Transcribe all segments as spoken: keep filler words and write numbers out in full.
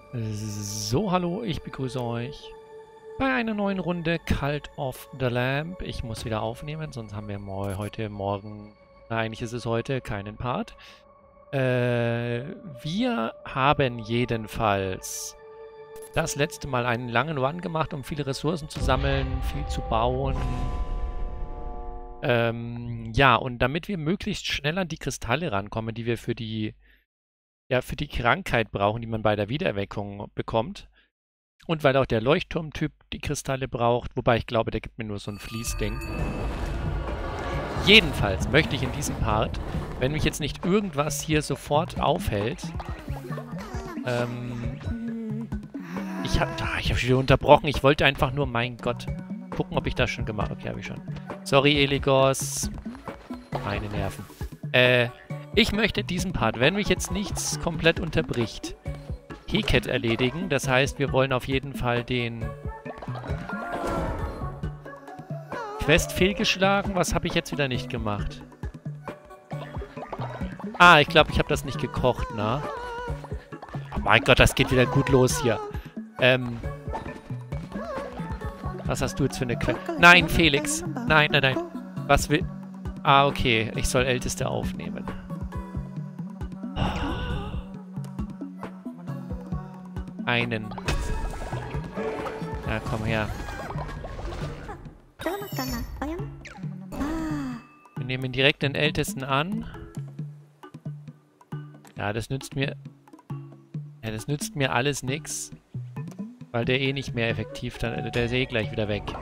So, hallo, ich begrüße euch bei einer neuen Runde Cult of the Lamp. Ich muss wieder aufnehmen, sonst haben wir mo heute Morgen, na, eigentlich ist es heute, keinen Part. Äh, wir haben jedenfalls das letzte Mal einen langen Run gemacht, um viele Ressourcen zu sammeln, viel zu bauen. Ähm, ja, und damit wir möglichst schnell an die Kristalle rankommen, die wir für die ja, für die Krankheit brauchen, die man bei der Wiedererweckung bekommt. Und weil auch der Leuchtturmtyp die Kristalle braucht, wobei ich glaube, der gibt mir nur so ein Fließding. Jedenfalls möchte ich in diesem Part, wenn mich jetzt nicht irgendwas hier sofort aufhält, ähm, ich habe ah, ich hab schon wieder unterbrochen, ich wollte einfach nur, mein Gott, gucken, ob ich das schon gemacht habe. Okay, habe ich schon. Sorry, Eligos. Meine Nerven. Äh, Ich möchte diesen Part, wenn mich jetzt nichts komplett unterbricht, Heket erledigen. Das heißt, wir wollen auf jeden Fall den Quest fehlgeschlagen. Was habe ich jetzt wieder nicht gemacht? Ah, ich glaube, ich habe das nicht gekocht, na? Oh mein Gott, das geht wieder gut los hier. Ähm... Was hast du jetzt für eine Quest? Nein, Felix. Nein, nein, nein. Was will... Ah, okay. Ich soll Älteste aufnehmen. Einen. Ja, komm her. Wir nehmen direkt den Ältesten an. Ja, das nützt mir... Ja, das nützt mir alles nix. Weil der eh nicht mehr effektiv... Dann, der ist eh gleich wieder weg.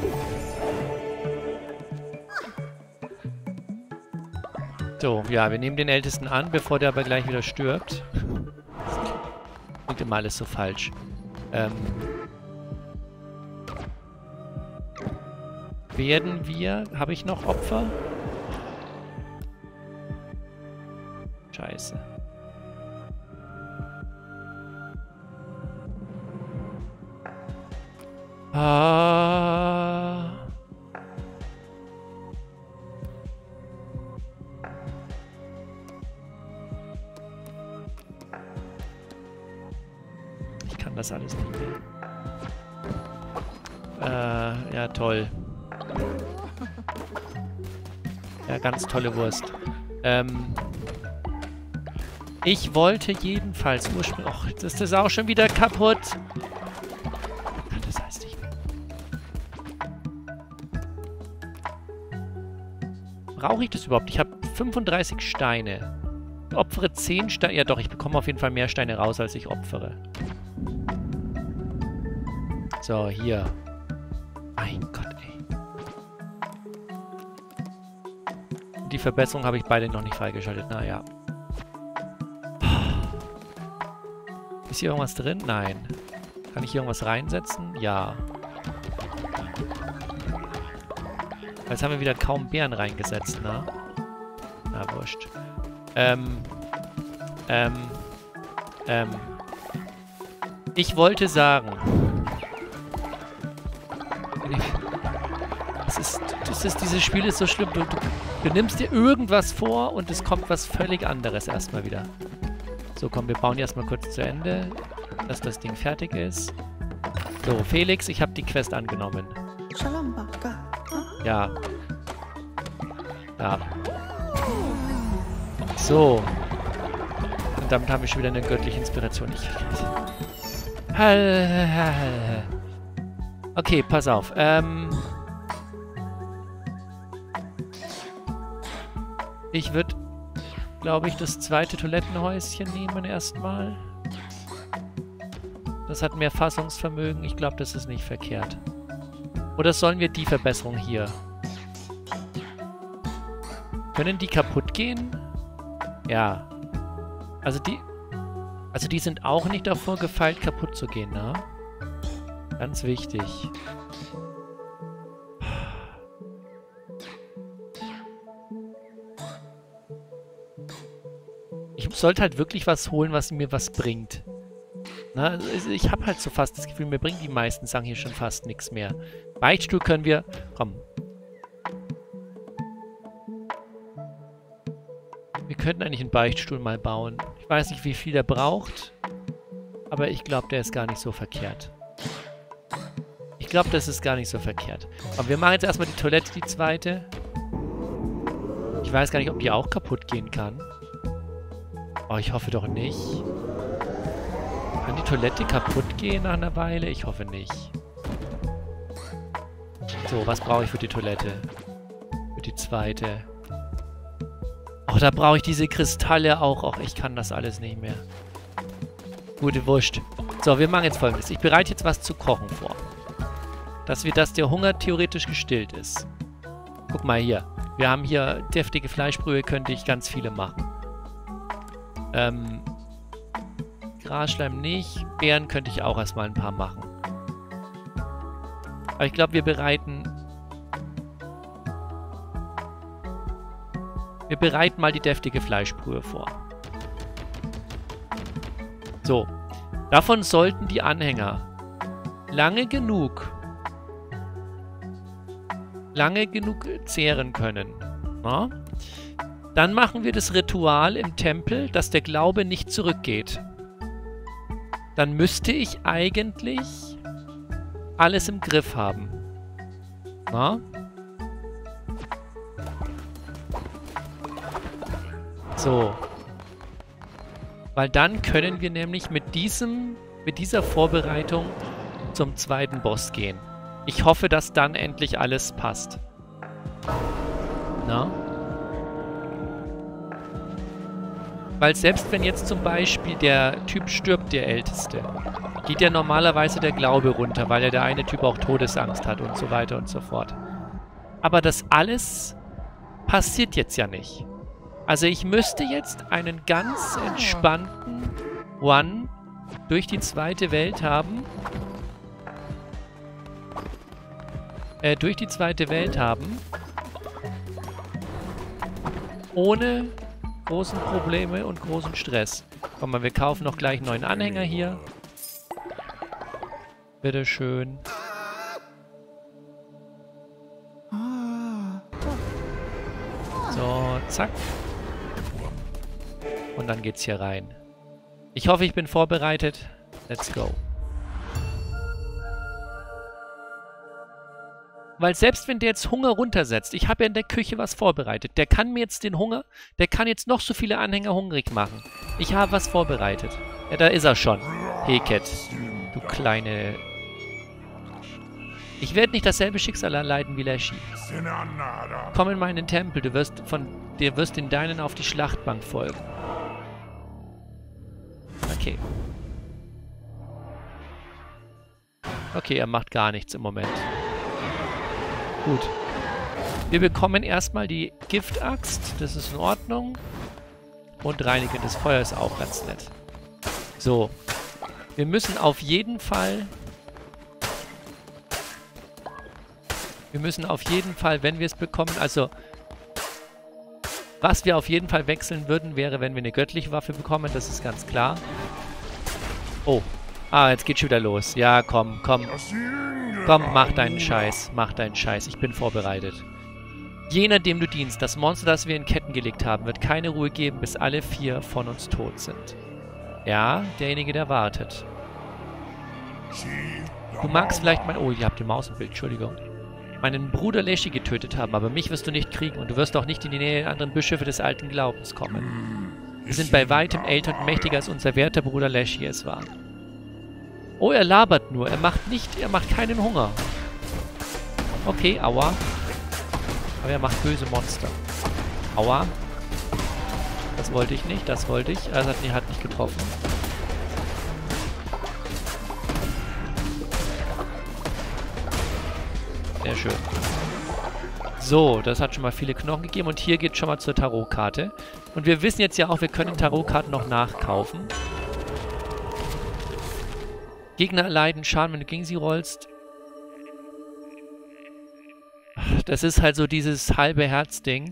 So, ja, wir nehmen den Ältesten an, bevor der aber gleich wieder stirbt. Klingt immer alles so falsch. Ähm... Werden wir... Habe ich noch Opfer? Scheiße. Ah... Ich kann das alles nicht mehr. Äh, ja, toll. Ja, ganz tolle Wurst. Ähm... Ich wollte jedenfalls ursprünglich... Och, das ist das auch schon wieder kaputt. Das heißt nicht mehr. Brauche ich das überhaupt? Ich habe fünfunddreißig Steine. Ich opfere zehn Steine. Ja doch, ich bekomme auf jeden Fall mehr Steine raus, als ich opfere. So, hier. Mein Gott, ey. Die Verbesserung habe ich beide noch nicht freigeschaltet. Naja. Ist hier irgendwas drin? Nein. Kann ich hier irgendwas reinsetzen? Ja. Jetzt haben wir wieder kaum Beeren reingesetzt, ne? Na, wurscht. Ähm. Ähm. Ähm. Ich wollte sagen. Das ist, das ist, dieses Spiel ist so schlimm. Du, du, du nimmst dir irgendwas vor und es kommt was völlig anderes erstmal wieder. So, komm, wir bauen erstmal kurz zu Ende, dass das Ding fertig ist. So, Felix, ich habe die Quest angenommen. Ja. Ja. So. Und damit haben wir schon wieder eine göttliche Inspiration. Ich... Okay, pass auf. Ähm... Ich würde... glaube ich, das zweite Toilettenhäuschen nehmen erstmal. Das hat mehr Fassungsvermögen. Ich glaube, das ist nicht verkehrt. Oder sollen wir die Verbesserung hier? Können die kaputt gehen? Ja. Also die... Also die sind auch nicht davor gefeilt, kaputt zu gehen, ne? Ganz wichtig. Ich sollte halt wirklich was holen, was mir was bringt. Na, also ich habe halt so fast das Gefühl, mir bringen die meisten Sachen hier schon fast nichts mehr. Beichtstuhl können wir... Komm. Wir könnten eigentlich einen Beichtstuhl mal bauen. Ich weiß nicht, wie viel der braucht. Aber ich glaube, der ist gar nicht so verkehrt. Ich glaube, das ist gar nicht so verkehrt. Aber wir machen jetzt erstmal die Toilette, die zweite. Ich weiß gar nicht, ob die auch kaputt gehen kann. Oh, ich hoffe doch nicht. Kann die Toilette kaputt gehen nach einer Weile? Ich hoffe nicht. So, was brauche ich für die Toilette? Für die zweite. Oh, da brauche ich diese Kristalle auch. Och, ich kann das alles nicht mehr. Gute Wurst. So, wir machen jetzt Folgendes. Ich bereite jetzt was zu kochen vor. Dass wir, dass der Hunger theoretisch gestillt ist. Guck mal hier. Wir haben hier deftige Fleischbrühe, könnte ich ganz viele machen. Ähm, Grasschleim nicht. Beeren könnte ich auch erstmal ein paar machen. Aber ich glaube, wir bereiten... Wir bereiten mal die deftige Fleischbrühe vor. So. Davon sollten die Anhänger lange genug... lange genug zehren können. Na? Dann machen wir das Ritual im Tempel, dass der Glaube nicht zurückgeht. Dann müsste ich eigentlich alles im Griff haben. Na? So. Weil dann können wir nämlich mit diesem, mit dieser Vorbereitung zum zweiten Boss gehen. Ich hoffe, dass dann endlich alles passt. Na? Weil selbst wenn jetzt zum Beispiel der Typ stirbt, der Älteste, geht ja normalerweise der Glaube runter, weil ja der eine Typ auch Todesangst hat und so weiter und so fort. Aber das alles passiert jetzt ja nicht. Also ich müsste jetzt einen ganz entspannten One durch die zweite Welt haben. Äh, durch die zweite Welt haben. Ohne großen Probleme und großen Stress. Komm mal, wir kaufen noch gleich einen neuen Anhänger hier. Bitteschön. So, zack. Und dann geht's hier rein. Ich hoffe, ich bin vorbereitet. Let's go. Weil selbst wenn der jetzt Hunger runtersetzt, ich habe ja in der Küche was vorbereitet, der kann mir jetzt den Hunger, der kann jetzt noch so viele Anhänger hungrig machen. Ich habe was vorbereitet. Ja, da ist er schon. Heket. Du kleine... Ich werde nicht dasselbe Schicksal erleiden wie Leshy. Komm in meinen Tempel, du wirst von dir wirst den Deinen auf die Schlachtbank folgen. Okay. Okay, er macht gar nichts im Moment. Gut. Wir bekommen erstmal die Giftaxt. Das ist in Ordnung. Und reinigendes Feuer ist auch ganz nett. So. Wir müssen auf jeden Fall... Wir müssen auf jeden Fall, wenn wir es bekommen, also... Was wir auf jeden Fall wechseln würden, wäre, wenn wir eine göttliche Waffe bekommen. Das ist ganz klar. Oh. Ah, jetzt geht's schon wieder los. Ja, komm, komm. Komm, mach deinen Scheiß. Mach deinen Scheiß. Ich bin vorbereitet. Jener, dem du dienst, das Monster, das wir in Ketten gelegt haben, wird keine Ruhe geben, bis alle vier von uns tot sind. Ja, derjenige, der wartet. Du magst vielleicht mein... Oh, ihr habt die Maus im Bild, Entschuldigung. Meinen Bruder Leshy getötet haben, aber mich wirst du nicht kriegen und du wirst auch nicht in die Nähe der anderen Bischöfe des alten Glaubens kommen. Wir sind bei weitem älter und mächtiger, als unser werter Bruder Leshy es war. Oh, er labert nur. Er macht nicht... Er macht keinen Hunger. Okay, aua. Aber er macht böse Monster. Aua. Das wollte ich nicht. Das wollte ich. Er hat, nee, hat nicht getroffen. Sehr schön. So, das hat schon mal viele Knochen gegeben. Und hier geht schon mal zur Tarotkarte. Und wir wissen jetzt ja auch, wir können Tarotkarten noch nachkaufen. Gegner erleiden Schaden, wenn du gegen sie rollst. Das ist halt so dieses halbe Herz-Ding.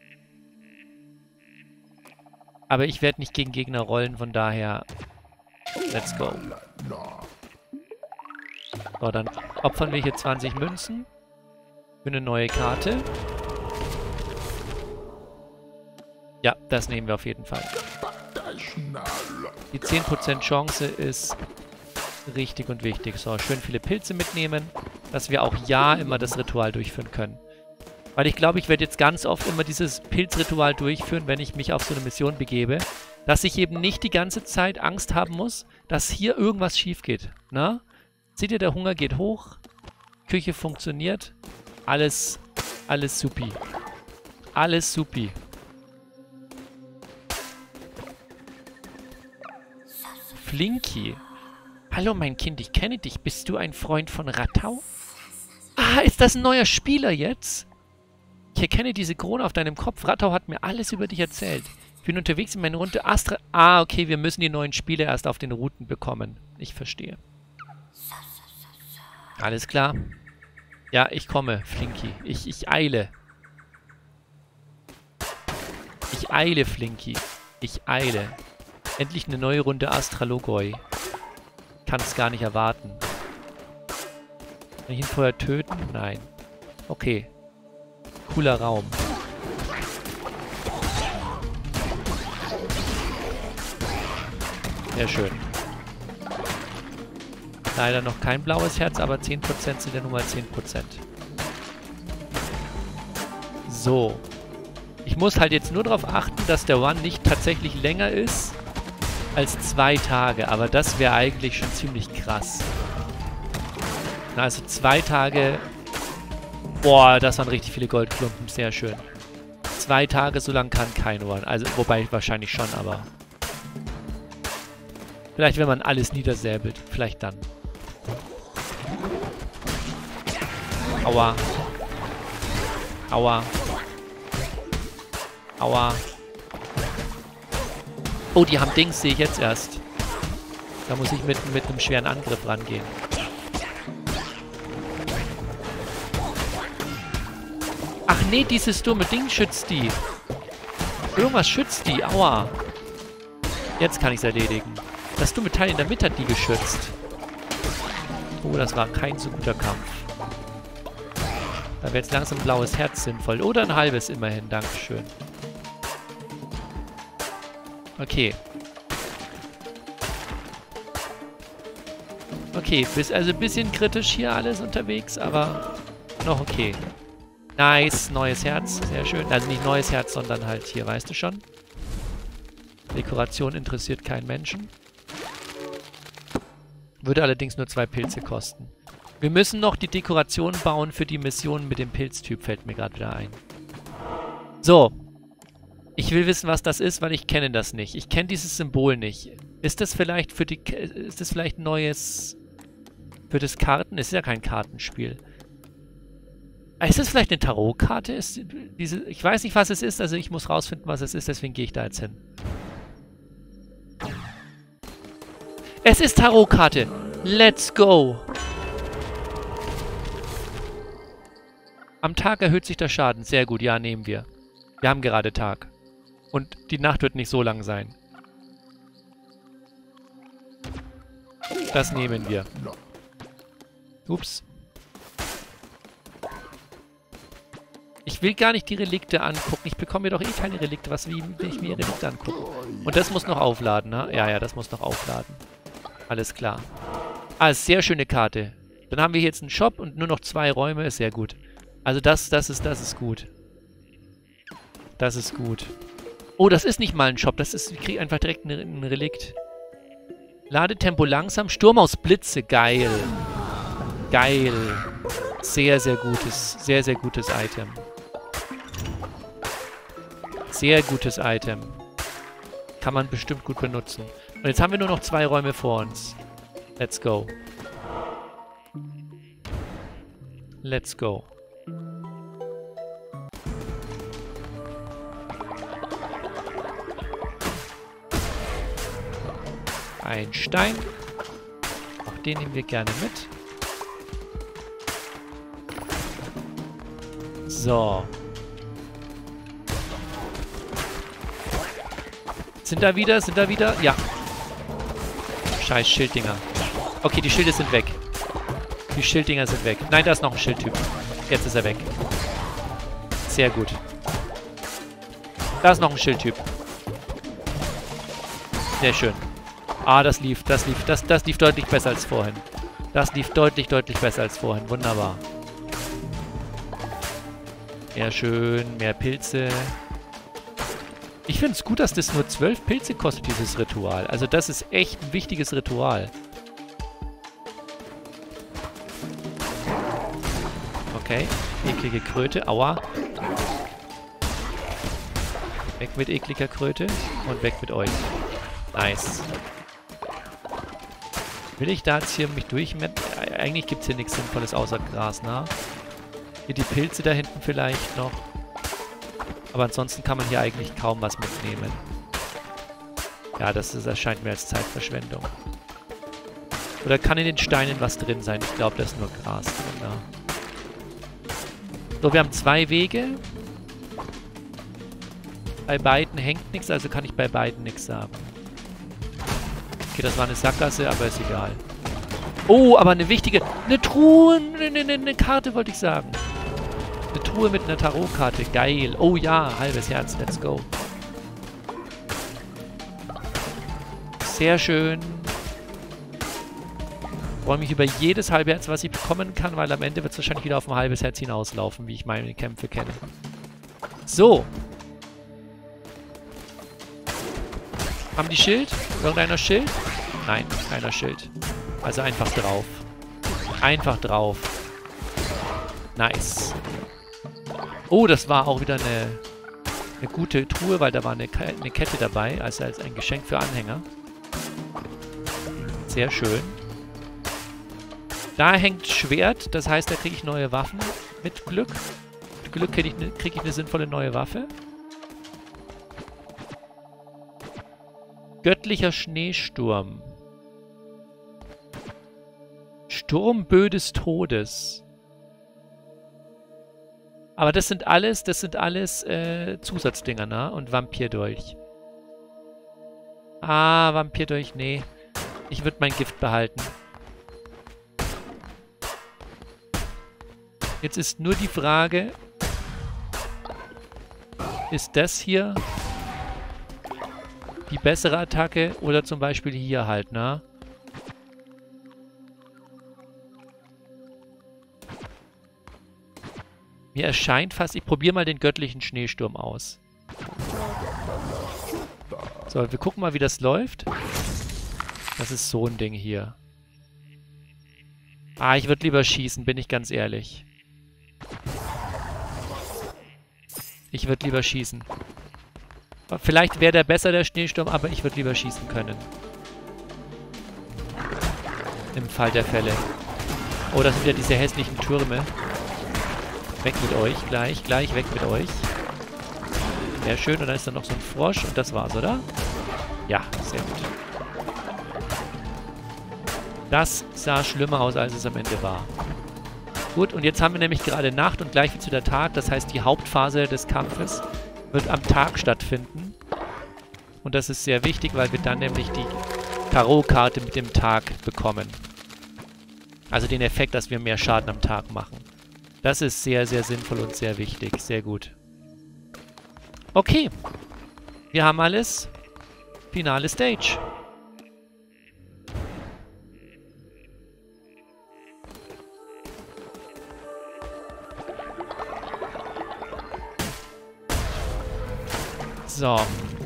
Aber ich werde nicht gegen Gegner rollen, von daher... Let's go. So, dann opfern wir hier zwanzig Münzen. Für eine neue Karte. Ja, das nehmen wir auf jeden Fall. Die zehn Prozent Chance ist richtig und wichtig. So, schön viele Pilze mitnehmen, dass wir auch ja immer das Ritual durchführen können. Weil ich glaube, ich werde jetzt ganz oft immer dieses Pilzritual durchführen, wenn ich mich auf so eine Mission begebe, dass ich eben nicht die ganze Zeit Angst haben muss, dass hier irgendwas schief geht. Na? Seht ihr, der Hunger geht hoch, Küche funktioniert, alles, alles supi. Alles supi. Flinky. Hallo mein Kind, ich kenne dich. Bist du ein Freund von Rattau? Ah, ist das ein neuer Spieler jetzt? Ich erkenne diese Krone auf deinem Kopf. Rattau hat mir alles über dich erzählt. Ich bin unterwegs in meine Runde Astra... Ah, okay, wir müssen die neuen Spieler erst auf den Routen bekommen. Ich verstehe. Alles klar. Ja, ich komme, Flinky. Ich, ich eile. Ich eile, Flinky. Ich eile. Endlich eine neue Runde Astralogoi. Kann es gar nicht erwarten. Kann ich ihn vorher töten? Nein. Okay. Cooler Raum. Sehr schön. Leider noch kein blaues Herz, aber zehn Prozent sind ja nun mal zehn Prozent. So. Ich muss halt jetzt nur darauf achten, dass der One nicht tatsächlich länger ist als zwei Tage. Aber das wäre eigentlich schon ziemlich krass. Na, also zwei Tage... Boah, das waren richtig viele Goldklumpen. Sehr schön. Zwei Tage, so lang kann kein One. Also, wobei wahrscheinlich schon, aber... Vielleicht, wenn man alles niedersäbelt. Vielleicht dann. Aua. Aua. Aua. Oh, die haben Dings, sehe ich jetzt erst. Da muss ich mit, mit einem schweren Angriff rangehen. Ach nee, dieses dumme Ding schützt die. Irgendwas schützt die. Aua. Jetzt kann ich es erledigen. Das dumme Teil in der Mitte hat die geschützt. Oh, das war kein so guter Kampf. Da wäre jetzt langsam ein blaues Herz sinnvoll. Oder ein halbes immerhin. Dankeschön. Okay. Okay, ist also ein bisschen kritisch hier alles unterwegs, aber noch okay. Nice, neues Herz. Sehr schön. Also nicht neues Herz, sondern halt hier, weißt du schon. Dekoration interessiert keinen Menschen. Würde allerdings nur zwei Pilze kosten. Wir müssen noch die Dekoration bauen für die Mission mit dem Pilztyp, fällt mir gerade wieder ein. So. Ich will wissen, was das ist, weil ich kenne das nicht. Ich kenne dieses Symbol nicht. Ist das vielleicht für die... Ist das vielleicht ein neues... Für das Karten? Es ist ja kein Kartenspiel. Ist das vielleicht eine Tarotkarte? Ist diese... Ich weiß nicht, was es ist, also ich muss rausfinden, was es ist, deswegen gehe ich da jetzt hin. Es ist Tarotkarte. Let's go. Am Tag erhöht sich der Schaden. Sehr gut, ja, nehmen wir. Wir haben gerade Tag. Und die Nacht wird nicht so lang sein. Das nehmen wir. Ups. Ich will gar nicht die Relikte angucken. Ich bekomme mir doch eh keine Relikte. Was will ich mir Relikte angucken? Und das muss noch aufladen, ne? Ja, ja, das muss noch aufladen. Alles klar. Ah, sehr schöne Karte. Dann haben wir hier jetzt einen Shop und nur noch zwei Räume. Ist sehr gut. Also das, das ist, das ist gut. Das ist gut. Oh, das ist nicht mal ein Shop. Das ist, ich kriege einfach direkt ein, ein Relikt. Ladetempo langsam. Sturm aus Blitze. Geil. Geil. Sehr, sehr gutes, sehr, sehr gutes Item. Sehr gutes Item. Kann man bestimmt gut benutzen. Und jetzt haben wir nur noch zwei Räume vor uns. Let's go. Let's go. Ein Stein. Auch den nehmen wir gerne mit. So. Sind da wieder? Sind da wieder? Ja. Scheiß Schilddinger. Okay, die Schilde sind weg. Die Schilddinger sind weg. Nein, da ist noch ein Schildtyp. Jetzt ist er weg. Sehr gut. Da ist noch ein Schildtyp. Sehr schön. Ah, das lief, das lief, das, das lief deutlich besser als vorhin. Das lief deutlich, deutlich besser als vorhin. Wunderbar. Sehr schön, mehr Pilze. Ich finde es gut, dass das nur zwölf Pilze kostet, dieses Ritual. Also das ist echt ein wichtiges Ritual. Okay, eklige Kröte. Aua. Weg mit ekliger Kröte und weg mit euch. Nice. Will ich da jetzt hier mich durchmetten? Eigentlich gibt es hier nichts Sinnvolles außer Gras, ne? Hier die Pilze da hinten vielleicht noch. Aber ansonsten kann man hier eigentlich kaum was mitnehmen. Ja, das, ist, das erscheint mir als Zeitverschwendung. Oder kann in den Steinen was drin sein? Ich glaube, da ist nur Gras drin, ja. So, wir haben zwei Wege. Bei beiden hängt nichts, also kann ich bei beiden nichts sagen. Okay, das war eine Sackgasse, aber ist egal. Oh, aber eine wichtige... Eine Truhe, eine, eine, eine Karte wollte ich sagen. Eine Truhe mit einer Tarotkarte. Geil. Oh ja, halbes Herz. Let's go. Sehr schön. Ich freue mich über jedes halbe Herz, was ich bekommen kann, weil am Ende wird es wahrscheinlich wieder auf ein halbes Herz hinauslaufen, wie ich meine Kämpfe kenne. So. Haben die Schild? Irgendeiner Schild? Nein, keiner Schild. Also einfach drauf. Einfach drauf. Nice. Oh, das war auch wieder eine, eine gute Truhe, weil da war eine, eine Kette dabei, also als ein Geschenk für Anhänger. Sehr schön. Da hängt Schwert, das heißt, da kriege ich neue Waffen mit Glück. Mit Glück kriege ich, ne, krieg ich eine sinnvolle neue Waffe. Göttlicher Schneesturm. Sturmbö des Todes. Aber das sind alles, das sind alles äh, Zusatzdinger, ne? Und Vampirdolch. Ah, Vampirdolch, nee. Ich würde mein Gift behalten. Jetzt ist nur die Frage, ist das hier die bessere Attacke oder zum Beispiel hier halt, ne? Mir erscheint fast... Ich probiere mal den göttlichen Schneesturm aus. So, wir gucken mal, wie das läuft. Das ist so ein Ding hier. Ah, ich würde lieber schießen, bin ich ganz ehrlich. Ich würde lieber schießen. Vielleicht wäre der besser, der Schneesturm, aber ich würde lieber schießen können. Im Fall der Fälle. Oh, das sind ja diese hässlichen Türme. Weg mit euch, gleich, gleich weg mit euch. Sehr schön, und dann ist da noch so ein Frosch und das war's, oder? Ja, sehr gut. Das sah schlimmer aus, als es am Ende war. Gut, und jetzt haben wir nämlich gerade Nacht und gleich wird wieder Tag. Das heißt, die Hauptphase des Kampfes wird am Tag stattfinden. Und das ist sehr wichtig, weil wir dann nämlich die Tarotkarte mit dem Tag bekommen. Also den Effekt, dass wir mehr Schaden am Tag machen. Das ist sehr, sehr sinnvoll und sehr wichtig. Sehr gut. Okay. Wir haben alles. Finale Stage. So.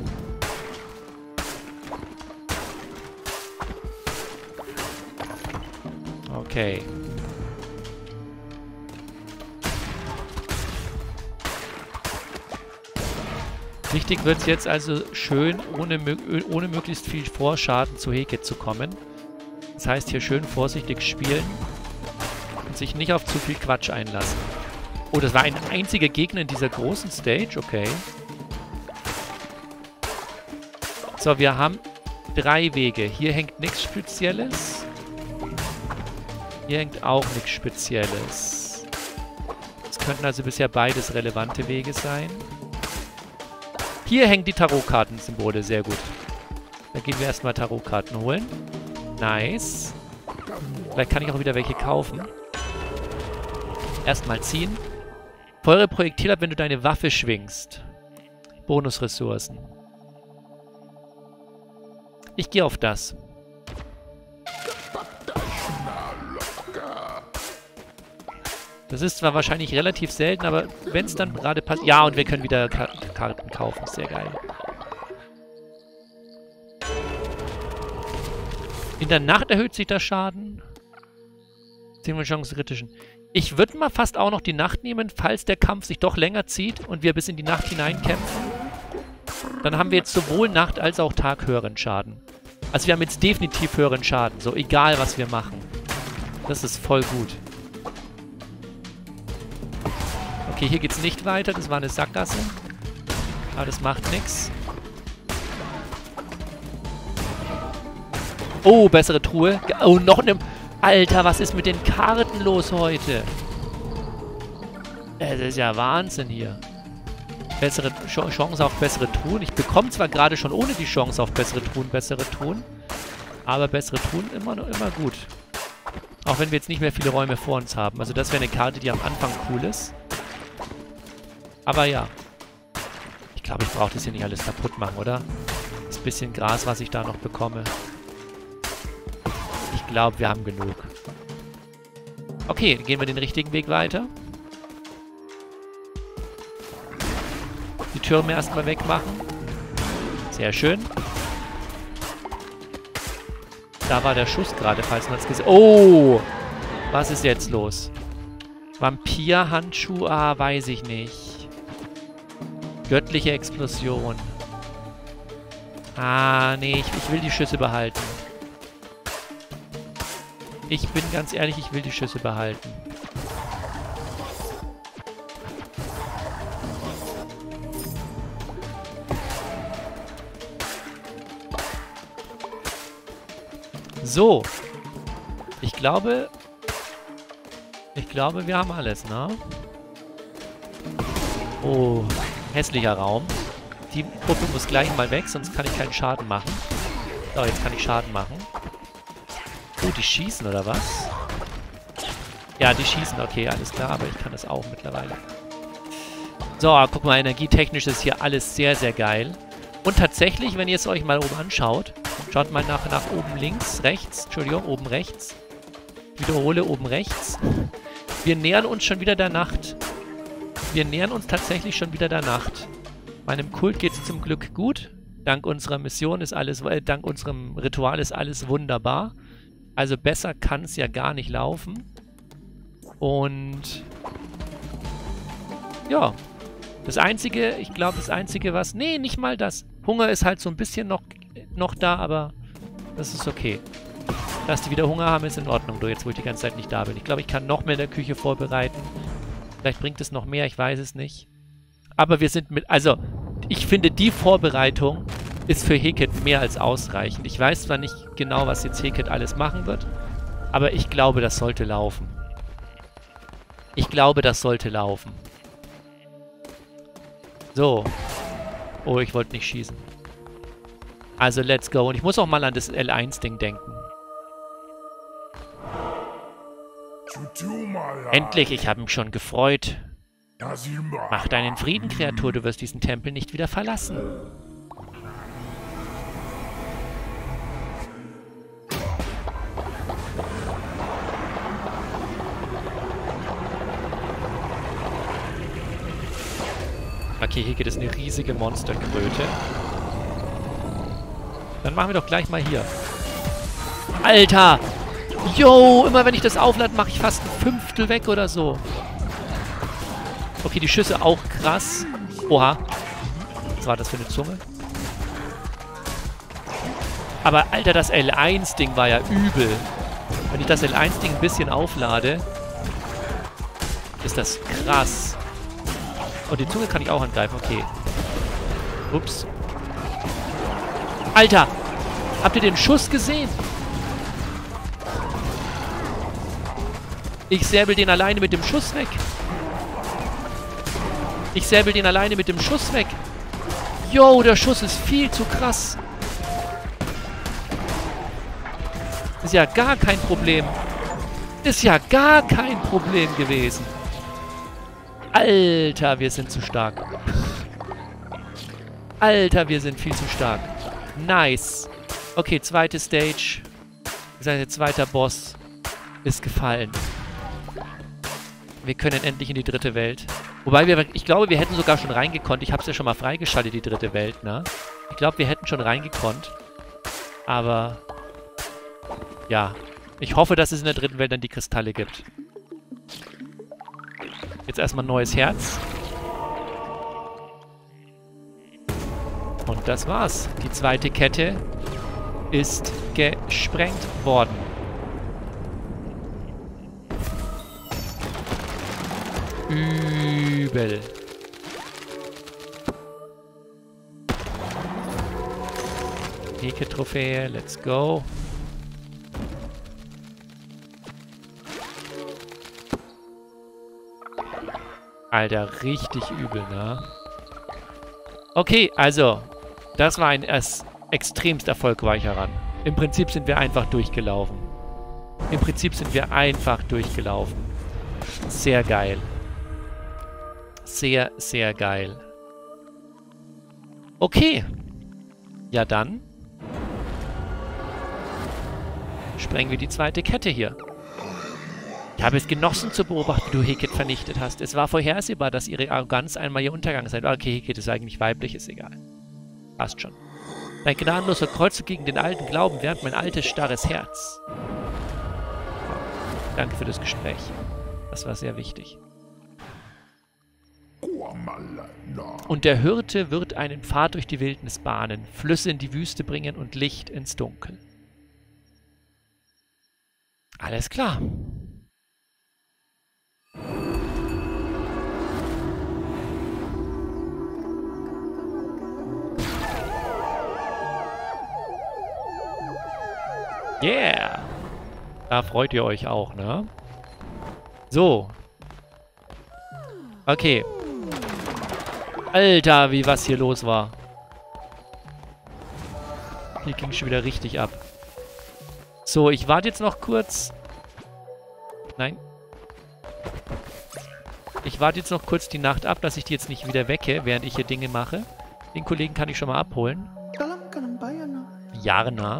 Okay. Wichtig wird es jetzt also schön, ohne, ohne möglichst viel Vorschaden zu Heke zu kommen. Das heißt, hier schön vorsichtig spielen und sich nicht auf zu viel Quatsch einlassen. Oh, das war ein einziger Gegner in dieser großen Stage? Okay. So, wir haben drei Wege. Hier hängt nichts Spezielles. Hier hängt auch nichts Spezielles. Es könnten also bisher beides relevante Wege sein. Hier hängen die Tarotkartensymbole, sehr gut. Dann gehen wir erstmal Tarotkarten holen. Nice. Vielleicht kann ich auch wieder welche kaufen. Erstmal ziehen. Feuere Projektil ab, wenn du deine Waffe schwingst. Bonusressourcen. Ich gehe auf das. Das ist zwar wahrscheinlich relativ selten, aber wenn es dann gerade passt... Ja, und wir können wieder Ka Karten kaufen. Sehr geil. In der Nacht erhöht sich der Schaden. zehn Chance kritischen. Ich würde mal fast auch noch die Nacht nehmen, falls der Kampf sich doch länger zieht und wir bis in die Nacht hineinkämpfen. Dann haben wir jetzt sowohl Nacht als auch Tag höheren Schaden. Also wir haben jetzt definitiv höheren Schaden. So, egal was wir machen. Das ist voll gut. Okay, hier geht's nicht weiter. Das war eine Sackgasse. Aber das macht nichts. Oh, bessere Truhe. Oh, noch eine... Alter, was ist mit den Karten los heute? Es ist ja Wahnsinn hier. Bessere Ch Chance auf bessere Truhen. Ich bekomme zwar gerade schon ohne die Chance auf bessere Truhen bessere Truhen. Aber bessere Truhen immer noch immer gut. Auch wenn wir jetzt nicht mehr viele Räume vor uns haben. Also das wäre eine Karte, die am Anfang cool ist. Aber ja. Ich glaube, ich brauche das hier nicht alles kaputt machen, oder? Das bisschen Gras, was ich da noch bekomme. Ich glaube, wir haben genug. Okay, gehen wir den richtigen Weg weiter. Die Türme erstmal wegmachen. Sehr schön. Da war der Schuss gerade, falls man es gesehen hat. Oh! Was ist jetzt los? Vampir-Handschuh? Ah, weiß ich nicht. Göttliche Explosion. Ah, nee, ich, ich will die Schüsse behalten. Ich bin ganz ehrlich, ich will die Schüsse behalten. So. Ich glaube... Ich glaube, wir haben alles, ne? Oh, hässlicher Raum. Die Puppe muss gleich mal weg, sonst kann ich keinen Schaden machen. So, jetzt kann ich Schaden machen. Oh, die schießen, oder was? Ja, die schießen, okay, alles klar, aber ich kann das auch mittlerweile. So, guck mal, energietechnisch ist hier alles sehr, sehr geil. Und tatsächlich, wenn ihr es euch mal oben anschaut, schaut mal nach, nach oben links, rechts, Entschuldigung, oben rechts. Wiederhole, oben rechts. Wir nähern uns schon wieder der Nacht. Wir nähern uns tatsächlich schon wieder der Nacht. Meinem Kult geht es zum Glück gut. Dank unserer Mission ist alles, äh, dank unserem Ritual ist alles wunderbar. Also besser kann es ja gar nicht laufen. Und ja, das Einzige, ich glaube das Einzige was... Nee, nicht mal das. Hunger ist halt so ein bisschen noch, noch da, aber das ist okay. Dass die wieder Hunger haben, ist in Ordnung, du, jetzt wo ich die ganze Zeit nicht da bin. Ich glaube, ich kann noch mehr in der Küche vorbereiten. Vielleicht bringt es noch mehr, ich weiß es nicht. Aber wir sind mit... Also, ich finde, die Vorbereitung ist für Heket mehr als ausreichend. Ich weiß zwar nicht genau, was jetzt Heket alles machen wird, aber ich glaube, das sollte laufen. Ich glaube, das sollte laufen. So. Oh, ich wollte nicht schießen. Also, let's go. Und ich muss auch mal an das L eins Ding denken. Endlich, ich habe mich schon gefreut. Mach deinen Frieden, Kreatur, du wirst diesen Tempel nicht wieder verlassen. Okay, hier geht es eine riesige Monsterkröte. Dann machen wir doch gleich mal hier. Alter! Yo, immer wenn ich das auflade, mache ich fast ein Fünftel weg oder so. Okay, die Schüsse auch krass. Oha. Was war das für eine Zunge? Aber, Alter, das L eins Ding war ja übel. Wenn ich das L eins Ding ein bisschen auflade, ist das krass. Oh, die Zunge kann ich auch angreifen. Okay. Ups. Alter! Habt ihr den Schuss gesehen? Ich säbel den alleine mit dem Schuss weg. Ich säbel den alleine mit dem Schuss weg. Yo, der Schuss ist viel zu krass. Ist ja gar kein Problem. Ist ja gar kein Problem gewesen. Alter, wir sind zu stark. Alter, wir sind viel zu stark. Nice. Okay, zweite Stage. Sein zweiter Boss ist gefallen. Wir können endlich in die dritte Welt. Wobei wir, ich glaube, wir hätten sogar schon reingekonnt. Ich habe es ja schon mal freigeschaltet, die dritte Welt, ne? Ich glaube, wir hätten schon reingekonnt. Aber, ja. Ich hoffe, dass es in der dritten Welt dann die Kristalle gibt. Jetzt erstmal ein neues Herz. Und das war's. Die zweite Kette ist gesprengt worden. Übel. Heke-Trophäe, let's go. Alter, richtig übel, ne? Okay, also, das war ein erst extremst erfolgreicher Run. Im Prinzip sind wir einfach durchgelaufen. Im Prinzip sind wir einfach durchgelaufen. Sehr geil. Sehr, sehr geil. Okay. Ja dann. Sprengen wir die zweite Kette hier. Ich habe es genossen zu beobachten, wie du Heket vernichtet hast. Es war vorhersehbar, dass ihre Arroganz einmal ihr Untergang sei. Okay, Heket ist eigentlich weiblich, ist egal. Passt schon. Dein gnadenloser Kreuzzug gegen den alten Glauben wärmt mein altes, starres Herz. Danke für das Gespräch. Das war sehr wichtig. Und der Hirte wird einen Pfad durch die Wildnis bahnen, Flüsse in die Wüste bringen und Licht ins Dunkel. Alles klar. Yeah! Da freut ihr euch auch, ne? So. Okay. Alter, wie was hier los war. Hier ging schon wieder richtig ab. So, ich warte jetzt noch kurz. Nein. Ich warte jetzt noch kurz die Nacht ab, dass ich die jetzt nicht wieder wecke, während ich hier Dinge mache. Den Kollegen kann ich schon mal abholen. Jarna.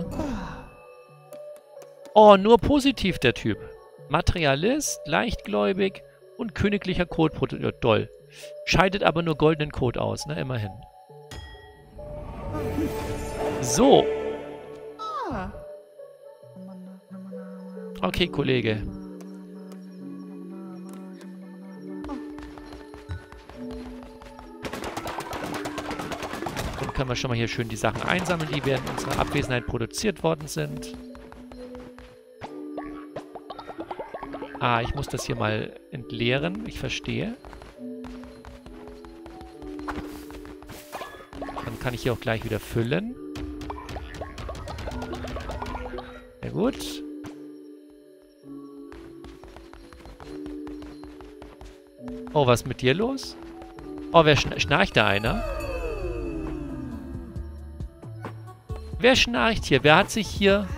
Oh, nur positiv der Typ. Materialist, leichtgläubig und königlicher Code-Prototyp. Ja, toll. Scheidet aber nur goldenen Code aus, ne? Immerhin. So. Okay, Kollege. Dann können wir schon mal hier schön die Sachen einsammeln, die während unserer Abwesenheit produziert worden sind. Ah, ich muss das hier mal entleeren. Ich verstehe. Dann kann ich hier auch gleich wieder füllen. Sehr gut. Oh, was ist mit dir los? Oh, wer schn schnarcht da einer? Wer schnarcht hier? Wer hat sich hier...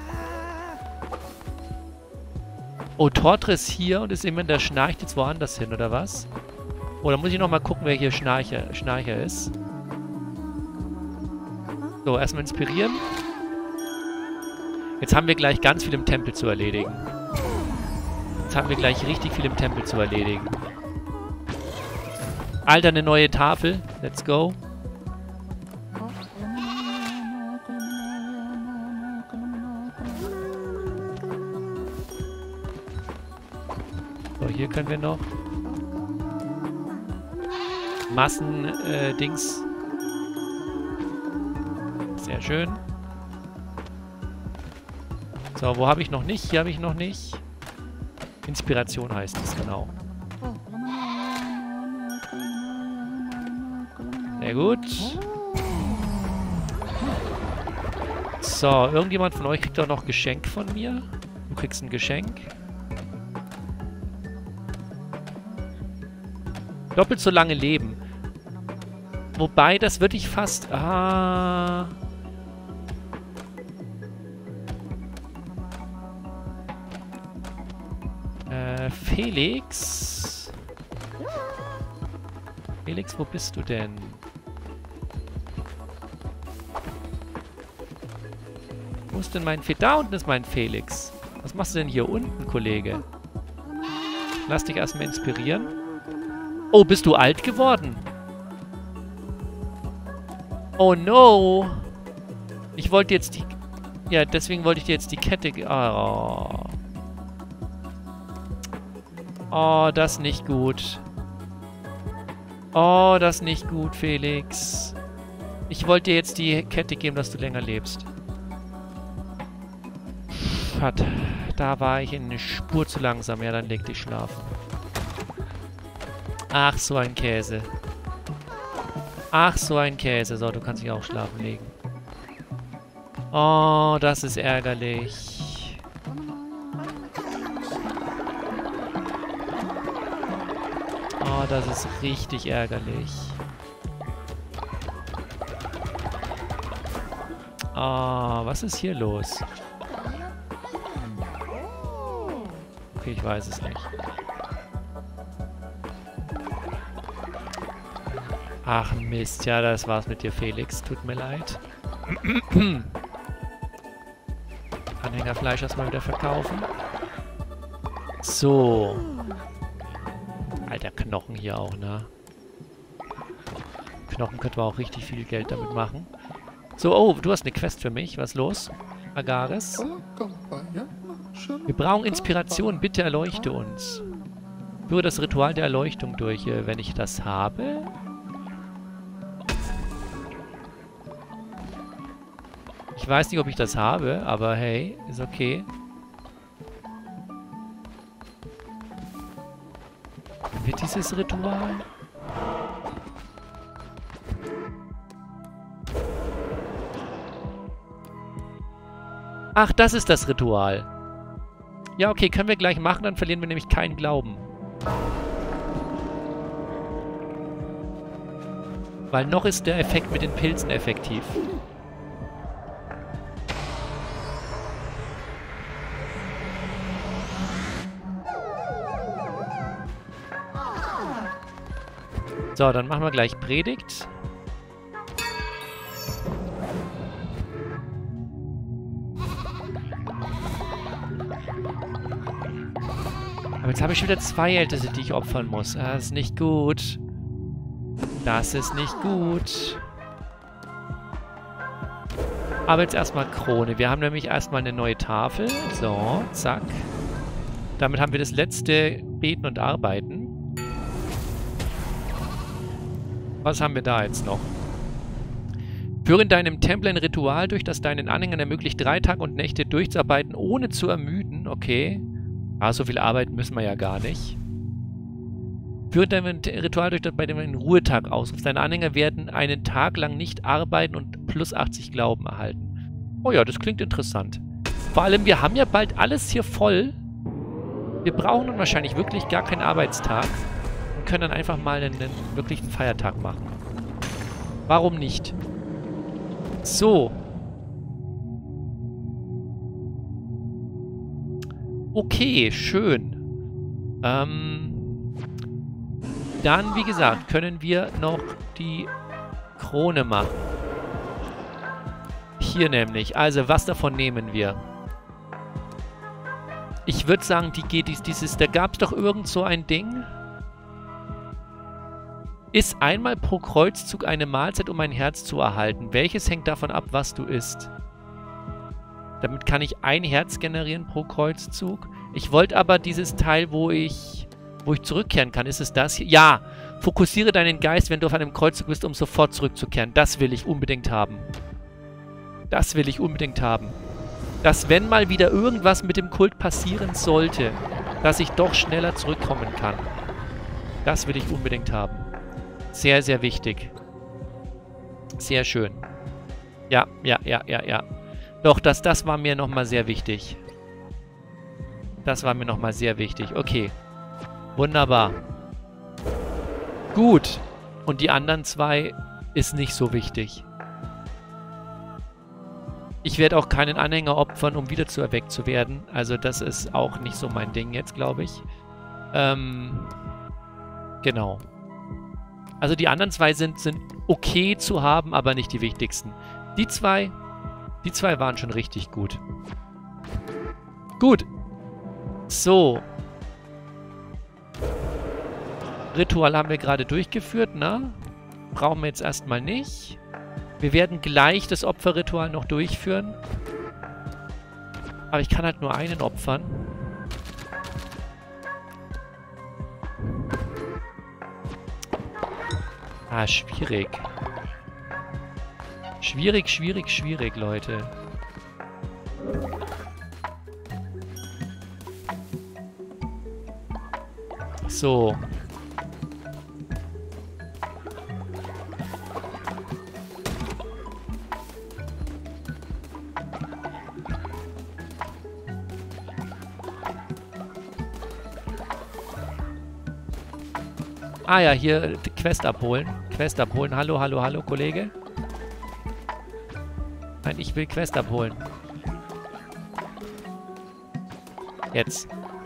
Oh, Tortre ist hier und ist jemand, der schnarcht jetzt woanders hin, oder was? Oh, da muss ich nochmal gucken, wer hier Schnarcher, Schnarcher ist. So, erstmal inspirieren. Jetzt haben wir gleich ganz viel im Tempel zu erledigen. Jetzt haben wir gleich richtig viel im Tempel zu erledigen. Alter, eine neue Tafel. Let's go. So, hier können wir noch Massen-Dings. Äh, Sehr schön. So, wo habe ich noch nicht? Hier habe ich noch nicht. Inspiration heißt es, genau. Sehr gut. So, irgendjemand von euch kriegt auch noch Geschenk von mir. Du kriegst ein Geschenk. Doppelt so lange leben. Wobei, das würde ich fast... Ah... Äh, Felix? Felix, wo bist du denn? Wo ist denn mein Felix? Da unten ist mein Felix. Was machst du denn hier unten, Kollege? Lass dich erstmal inspirieren. Oh, bist du alt geworden? Oh no. Ich wollte jetzt die... Ja, deswegen wollte ich dir jetzt die Kette... Oh. Oh, das nicht gut. Oh, das nicht gut, Felix. Ich wollte dir jetzt die Kette geben, dass du länger lebst. Hat. Da war ich in eine Spur zu langsam. Ja, dann leg dich schlafen. Ach, so ein Käse. Ach, so ein Käse. So, du kannst dich auch schlafen legen. Oh, das ist ärgerlich. Oh, das ist richtig ärgerlich. Oh, was ist hier los? Okay, ich weiß es nicht. Ach Mist, ja, das war's mit dir, Felix. Tut mir leid. Anhängerfleisch erstmal wieder verkaufen. So. Alter, Knochen hier auch, ne? Knochen könnten wir auch richtig viel Geld damit machen. So, oh, du hast eine Quest für mich. Was ist los? Agares? Wir brauchen Inspiration. Bitte erleuchte uns. Führe das Ritual der Erleuchtung durch. Wenn ich das habe... Ich weiß nicht, ob ich das habe, aber hey, ist okay. Wird dieses Ritual? Ach, das ist das Ritual. Ja, okay, können wir gleich machen, dann verlieren wir nämlich keinen Glauben. Weil noch ist der Effekt mit den Pilzen effektiv. So, dann machen wir gleich Predigt. Aber jetzt habe ich schon wieder zwei Älteste, die ich opfern muss. Das ist nicht gut. Das ist nicht gut. Aber jetzt erstmal Krone. Wir haben nämlich erstmal eine neue Tafel. So, zack. Damit haben wir das letzte Beten und Arbeiten. Was haben wir da jetzt noch? Führe in deinem Tempel ein Ritual durch, das deinen Anhängern ermöglicht, drei Tage und Nächte durchzuarbeiten, ohne zu ermüden. Okay. Ah, so viel arbeiten müssen wir ja gar nicht. Führe dein Ritual durch, das bei dem einen Ruhetag ausrufst. Deine Anhänger werden einen Tag lang nicht arbeiten und plus achtzig Glauben erhalten. Oh ja, das klingt interessant. Vor allem, wir haben ja bald alles hier voll. Wir brauchen dann wahrscheinlich wirklich gar keinen Arbeitstag. Und können dann einfach mal einen, einen wirklichen Feiertag machen. Warum nicht? So. Okay, schön. Ähm, dann, wie gesagt, können wir noch die Krone machen. Hier nämlich. Also, was davon nehmen wir? Ich würde sagen, die geht dieses... Da gab es doch irgend so ein Ding... Iss einmal pro Kreuzzug eine Mahlzeit, um ein Herz zu erhalten. Welches hängt davon ab, was du isst? Damit kann ich ein Herz generieren pro Kreuzzug. Ich wollte aber dieses Teil, wo ich, wo ich zurückkehren kann. Ist es das hier? Ja! Fokussiere deinen Geist, wenn du auf einem Kreuzzug bist, um sofort zurückzukehren. Das will ich unbedingt haben. Das will ich unbedingt haben. Dass, wenn mal wieder irgendwas mit dem Kult passieren sollte, dass ich doch schneller zurückkommen kann. Das will ich unbedingt haben. Sehr, sehr wichtig. Sehr schön. Ja, ja, ja, ja, ja. Doch, das, das war mir nochmal sehr wichtig. Das war mir nochmal sehr wichtig. Okay. Wunderbar. Gut. Und die anderen zwei ist nicht so wichtig. Ich werde auch keinen Anhänger opfern, um wieder zu erweckt zu werden. Also das ist auch nicht so mein Ding jetzt, glaube ich. Ähm, genau. Also die anderen zwei sind, sind okay zu haben, aber nicht die wichtigsten. Die zwei Die zwei waren schon richtig gut. Gut. So. Ritual haben wir gerade durchgeführt, ne? Brauchen wir jetzt erstmal nicht. Wir werden gleich das Opferritual noch durchführen. Aber ich kann halt nur einen opfern. Ah, schwierig. Schwierig, schwierig, schwierig, Leute. So. Ah ja, hier Quest abholen. Quest abholen. Hallo, hallo, hallo, Kollege. Nein, ich will Quest abholen. Jetzt.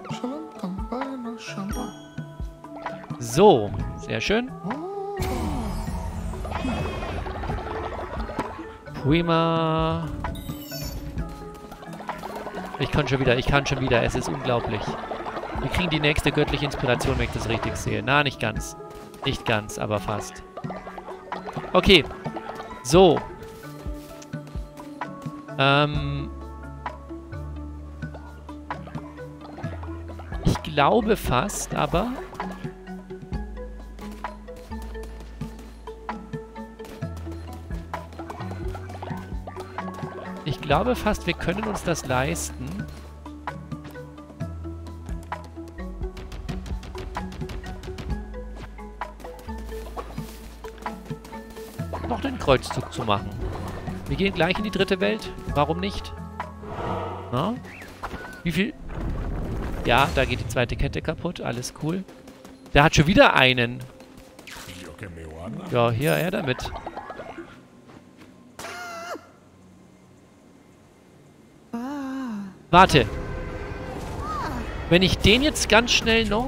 So, sehr schön. Prima. Ich kann schon wieder, ich kann schon wieder. Es ist unglaublich. Wir kriegen die nächste göttliche Inspiration, wenn ich das richtig sehe. Na, nicht ganz. Nicht ganz, aber fast. Okay. So. Ähm. Ich glaube fast, aber... Ich glaube fast, wir können uns das leisten. Noch den Kreuzzug zu machen. Wir gehen gleich in die dritte Welt. Warum nicht? Na? Wie viel? Ja, da geht die zweite Kette kaputt. Alles cool. Der hat schon wieder einen. Ja, hier, er damit. Warte. Wenn ich den jetzt ganz schnell noch...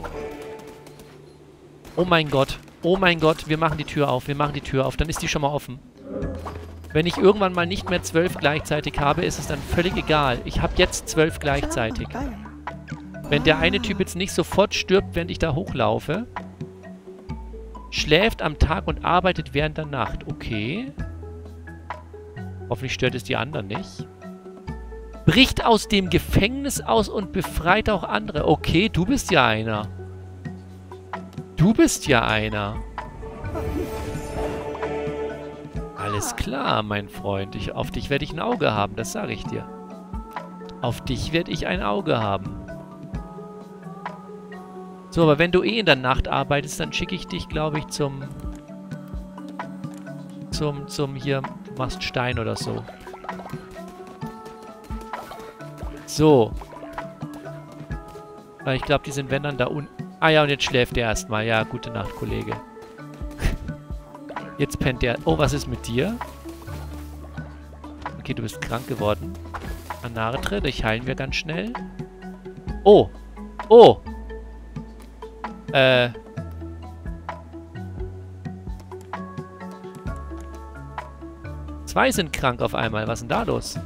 Oh mein Gott. Oh mein Gott, wir machen die Tür auf. Wir machen die Tür auf. Dann ist die schon mal offen. Wenn ich irgendwann mal nicht mehr zwölf gleichzeitig habe, ist es dann völlig egal. Ich habe jetzt zwölf gleichzeitig. Wenn der eine Typ jetzt nicht sofort stirbt, während ich da hochlaufe. Schläft am Tag und arbeitet während der Nacht. Okay. Hoffentlich stört es die anderen nicht. Bricht aus dem Gefängnis aus und befreit auch andere. Okay, du bist ja einer. Du bist ja einer. Alles klar, mein Freund. Ich, auf dich werde ich ein Auge haben, das sage ich dir. Auf dich werde ich ein Auge haben. So, aber wenn du eh in der Nacht arbeitest, dann schicke ich dich, glaube ich, zum... Zum, zum hier, du machst Stein oder so. So. Ich glaube, die sind, wenn dann, da unten. Ah ja, und jetzt schläft der erstmal. Ja, gute Nacht, Kollege. Jetzt pennt der. Oh, was ist mit dir? Okay, du bist krank geworden. Anartre, dich heilen wir ganz schnell. Oh. Oh. Äh. Zwei sind krank auf einmal. Was ist denn da los?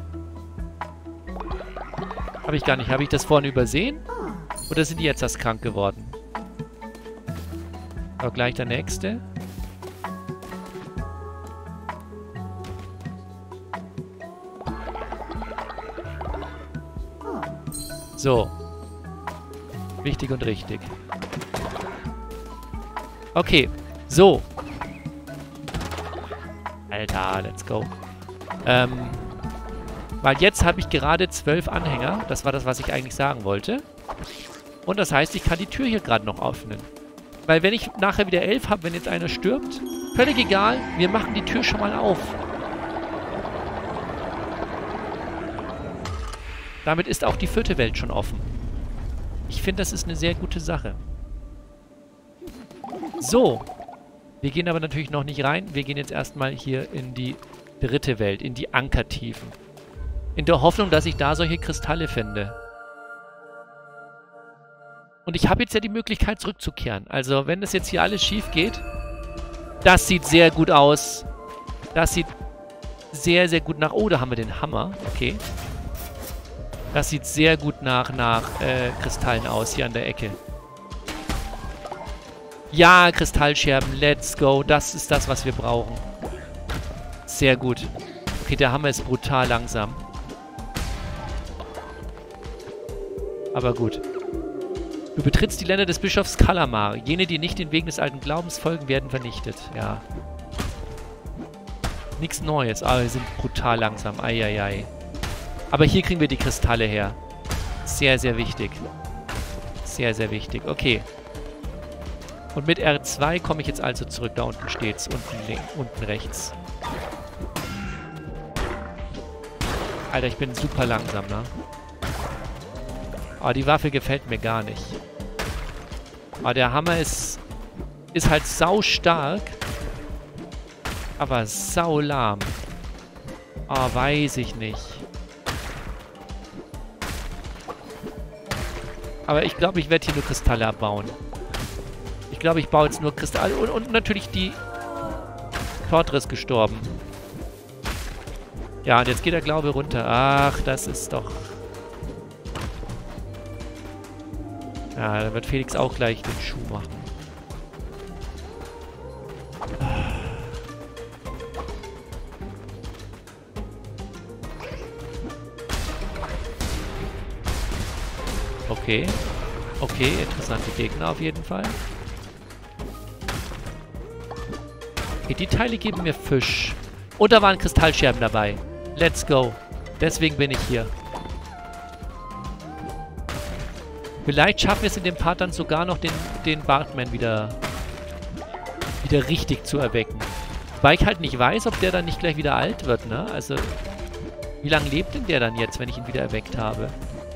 Habe ich gar nicht. Habe ich das vorhin übersehen? Oder sind die jetzt erst krank geworden? Aber gleich der nächste. So. Wichtig und richtig. Okay. So. Alter, let's go. Ähm... Weil jetzt habe ich gerade zwölf Anhänger. Das war das, was ich eigentlich sagen wollte. Und das heißt, ich kann die Tür hier gerade noch öffnen. Weil wenn ich nachher wieder elf habe, wenn jetzt einer stirbt, völlig egal, wir machen die Tür schon mal auf. Damit ist auch die vierte Welt schon offen. Ich finde, das ist eine sehr gute Sache. So. Wir gehen aber natürlich noch nicht rein. Wir gehen jetzt erstmal hier in die dritte Welt, in die Ankertiefen. In der Hoffnung, dass ich da solche Kristalle finde. Und ich habe jetzt ja die Möglichkeit zurückzukehren. Also, wenn das jetzt hier alles schief geht, das sieht sehr gut aus. Das sieht sehr, sehr gut nach... Oh, da haben wir den Hammer. Okay. Das sieht sehr gut nach, nach äh, Kristallen aus, hier an der Ecke. Ja, Kristallscherben, let's go. Das ist das, was wir brauchen. Sehr gut. Okay, der Hammer ist brutal langsam. Aber gut. Du betrittst die Länder des Bischofs Kalamar. Jene, die nicht den Wegen des alten Glaubens folgen, werden vernichtet. Ja. Nichts Neues, aber wir sind brutal langsam. Eieiei. Aber hier kriegen wir die Kristalle her. Sehr, sehr wichtig. Sehr, sehr wichtig. Okay. Und mit R zwei komme ich jetzt also zurück. Da unten steht's. Unten, unten rechts. Alter, ich bin super langsam, ne? Aber die Waffe gefällt mir gar nicht. Aber der Hammer ist... ist halt sau stark. Aber sau lahm. Ah, oh, weiß ich nicht. Aber ich glaube, ich werde hier nur Kristalle abbauen. Ich glaube, ich baue jetzt nur Kristalle. Und, und natürlich die... Tortre ist gestorben. Ja, und jetzt geht der Glaube runter. Ach, das ist doch... Ja, dann wird Felix auch gleich den Schuh machen. Okay. Okay, interessante Gegner auf jeden Fall. Okay, die Teile geben mir Fisch. Und da waren Kristallscherben dabei. Let's go. Deswegen bin ich hier. Vielleicht schaffen wir es in dem Part dann sogar noch, den, den Bartman wieder, wieder richtig zu erwecken. Weil ich halt nicht weiß, ob der dann nicht gleich wieder alt wird, ne? Also, wie lange lebt denn der dann jetzt, wenn ich ihn wieder erweckt habe?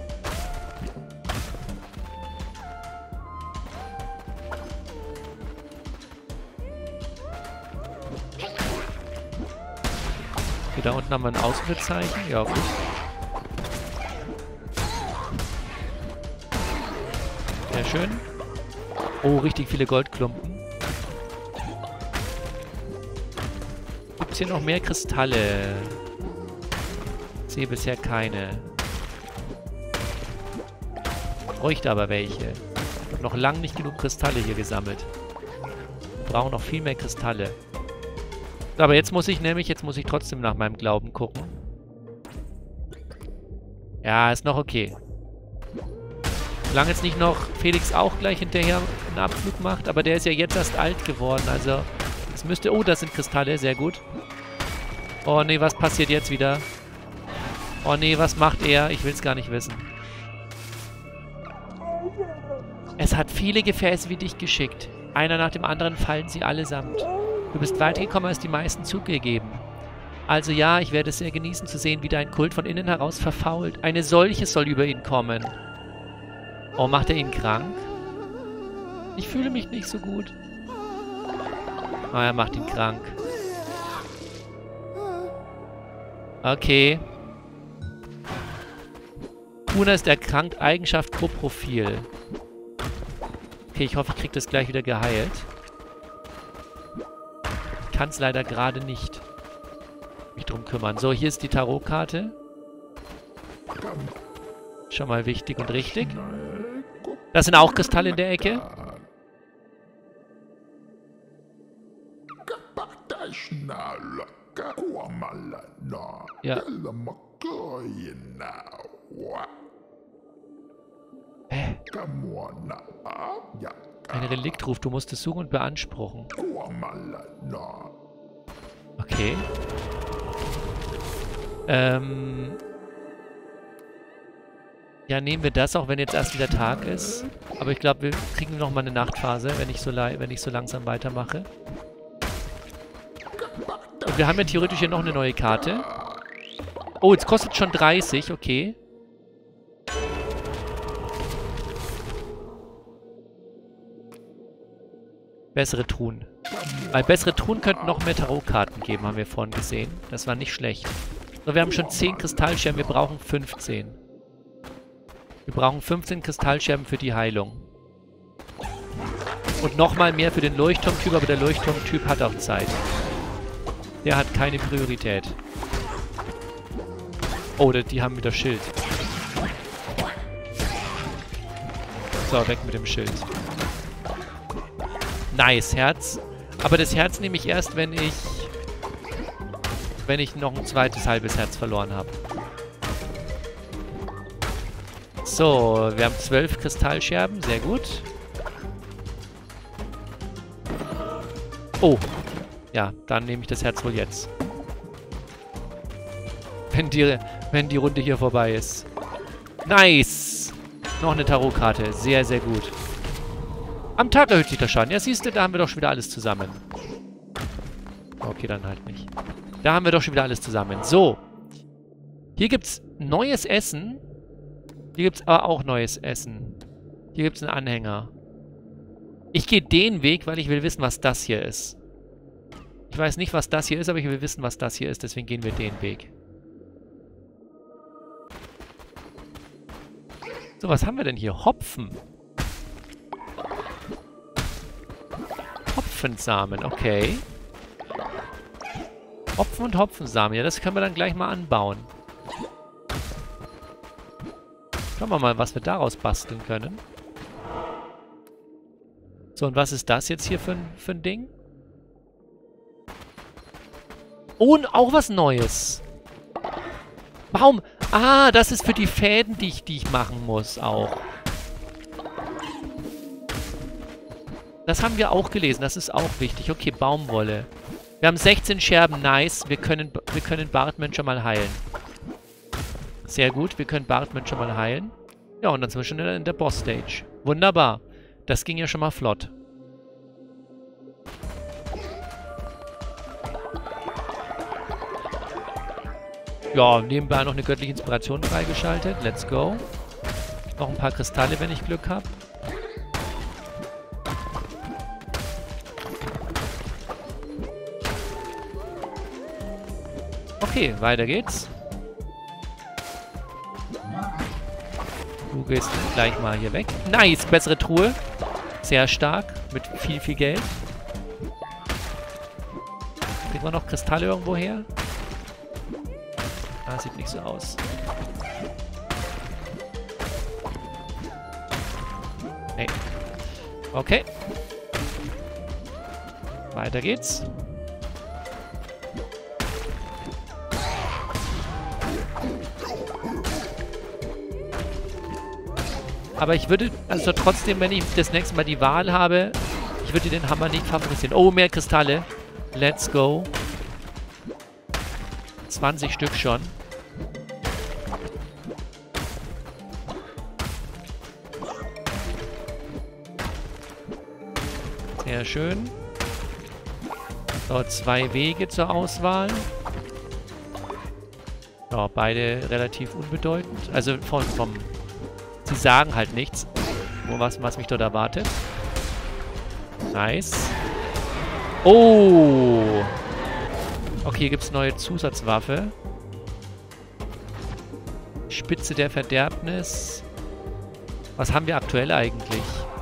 Okay, da unten haben wir ein Ausrufezeichen. Ja, gut. Sehr schön. Oh, richtig viele Goldklumpen. Gibt es hier noch mehr Kristalle? Ich sehe bisher keine. Ich bräuchte aber welche. Ich habe noch lange nicht genug Kristalle hier gesammelt. Wir brauchen noch viel mehr Kristalle. Aber jetzt muss ich nämlich, jetzt muss ich trotzdem nach meinem Glauben gucken. Ja, ist noch okay. Solange jetzt nicht noch Felix auch gleich hinterher einen Abflug macht, aber der ist ja jetzt erst alt geworden, also es müsste... Oh, das sind Kristalle, sehr gut. Oh nee, was passiert jetzt wieder? Oh nee, was macht er? Ich will es gar nicht wissen. Es hat viele Gefäße wie dich geschickt. Einer nach dem anderen fallen sie allesamt. Du bist weitergekommen, als die meisten zugegeben. Also ja, ich werde es sehr genießen zu sehen, wie dein Kult von innen heraus verfault. Eine solche soll über ihn kommen. Oh, macht er ihn krank? Ich fühle mich nicht so gut. Oh, er macht ihn krank. Okay. Kuna ist erkrankt, Eigenschaft Coprofil. Okay, ich hoffe, ich kriege das gleich wieder geheilt. Ich kann es leider gerade nicht mich drum kümmern. So, hier ist die Tarotkarte. Schon mal wichtig und richtig. Das sind auch Kristalle in der Ecke. Ja. Hä? Ein Reliktruf. Du musst es suchen und beanspruchen. Okay. Ähm... Ja, nehmen wir das, auch wenn jetzt erst wieder Tag ist. Aber ich glaube, wir kriegen noch mal eine Nachtphase, wenn ich so, wenn ich so langsam weitermache. Und wir haben ja theoretisch hier noch eine neue Karte. Oh, jetzt kostet schon dreißig, okay. Bessere Truhen. Weil bessere Truhen könnten noch mehr Tarotkarten geben, haben wir vorhin gesehen. Das war nicht schlecht. So, wir haben schon zehn Kristallscherben, wir brauchen fünfzehn. Wir brauchen fünfzehn Kristallscherben für die Heilung. Und nochmal mehr für den Leuchtturmtyp, aber der Leuchtturmtyp hat auch Zeit. Der hat keine Priorität. Oh, die haben wieder Schild. So, weg mit dem Schild. Nice, Herz. Aber das Herz nehme ich erst, wenn ich... wenn ich noch ein zweites halbes Herz verloren habe. So, wir haben zwölf Kristallscherben. Sehr gut. Oh. Ja, dann nehme ich das Herz wohl jetzt. Wenn die, wenn die Runde hier vorbei ist. Nice! Noch eine Tarotkarte. Sehr, sehr gut. Am Tag erhöht sich der Schaden. Ja, siehst du, da haben wir doch schon wieder alles zusammen. Okay, dann halt nicht. Da haben wir doch schon wieder alles zusammen. So. Hier gibt's neues Essen. Hier gibt's aber auch neues Essen. Hier gibt's einen Anhänger. Ich gehe den Weg, weil ich will wissen, was das hier ist. Ich weiß nicht, was das hier ist, aber ich will wissen, was das hier ist. Deswegen gehen wir den Weg. So, was haben wir denn hier? Hopfen. Hopfensamen, okay. Hopfen und Hopfensamen. Ja, das können wir dann gleich mal anbauen. Schauen wir mal, was wir daraus basteln können. So, und was ist das jetzt hier für ein, für ein Ding? Oh, und auch was Neues. Warum? Ah, das ist für die Fäden, die ich, die ich machen muss auch. Das haben wir auch gelesen. Das ist auch wichtig. Okay, Baumwolle. Wir haben sechzehn Scherben. Nice. Wir können, wir können Bartman schon mal heilen. Sehr gut. Wir können Bartman schon mal heilen. Ja, und dann sind wir schon in der Boss-Stage. Wunderbar. Das ging ja schon mal flott. Ja, nebenbei noch eine göttliche Inspiration freigeschaltet. Let's go. Noch ein paar Kristalle, wenn ich Glück habe. Okay, weiter geht's. Du gehst gleich mal hier weg. Nice, bessere Truhe. Sehr stark, mit viel, viel Geld. Kriegen wir noch Kristalle irgendwo her? Ah, sieht nicht so aus. Nee. Okay. Weiter geht's. Aber ich würde, also trotzdem, wenn ich das nächste Mal die Wahl habe, ich würde den Hammer nicht favorisieren. Oh, mehr Kristalle. Let's go. zwanzig Stück schon. Sehr schön. So, zwei Wege zur Auswahl. Ja, beide relativ unbedeutend. Also von, vom... Sie sagen halt nichts, was, was mich dort erwartet. Nice. Oh! Okay, hier gibt es neue Zusatzwaffe. Spitze der Verderbnis. Was haben wir aktuell eigentlich?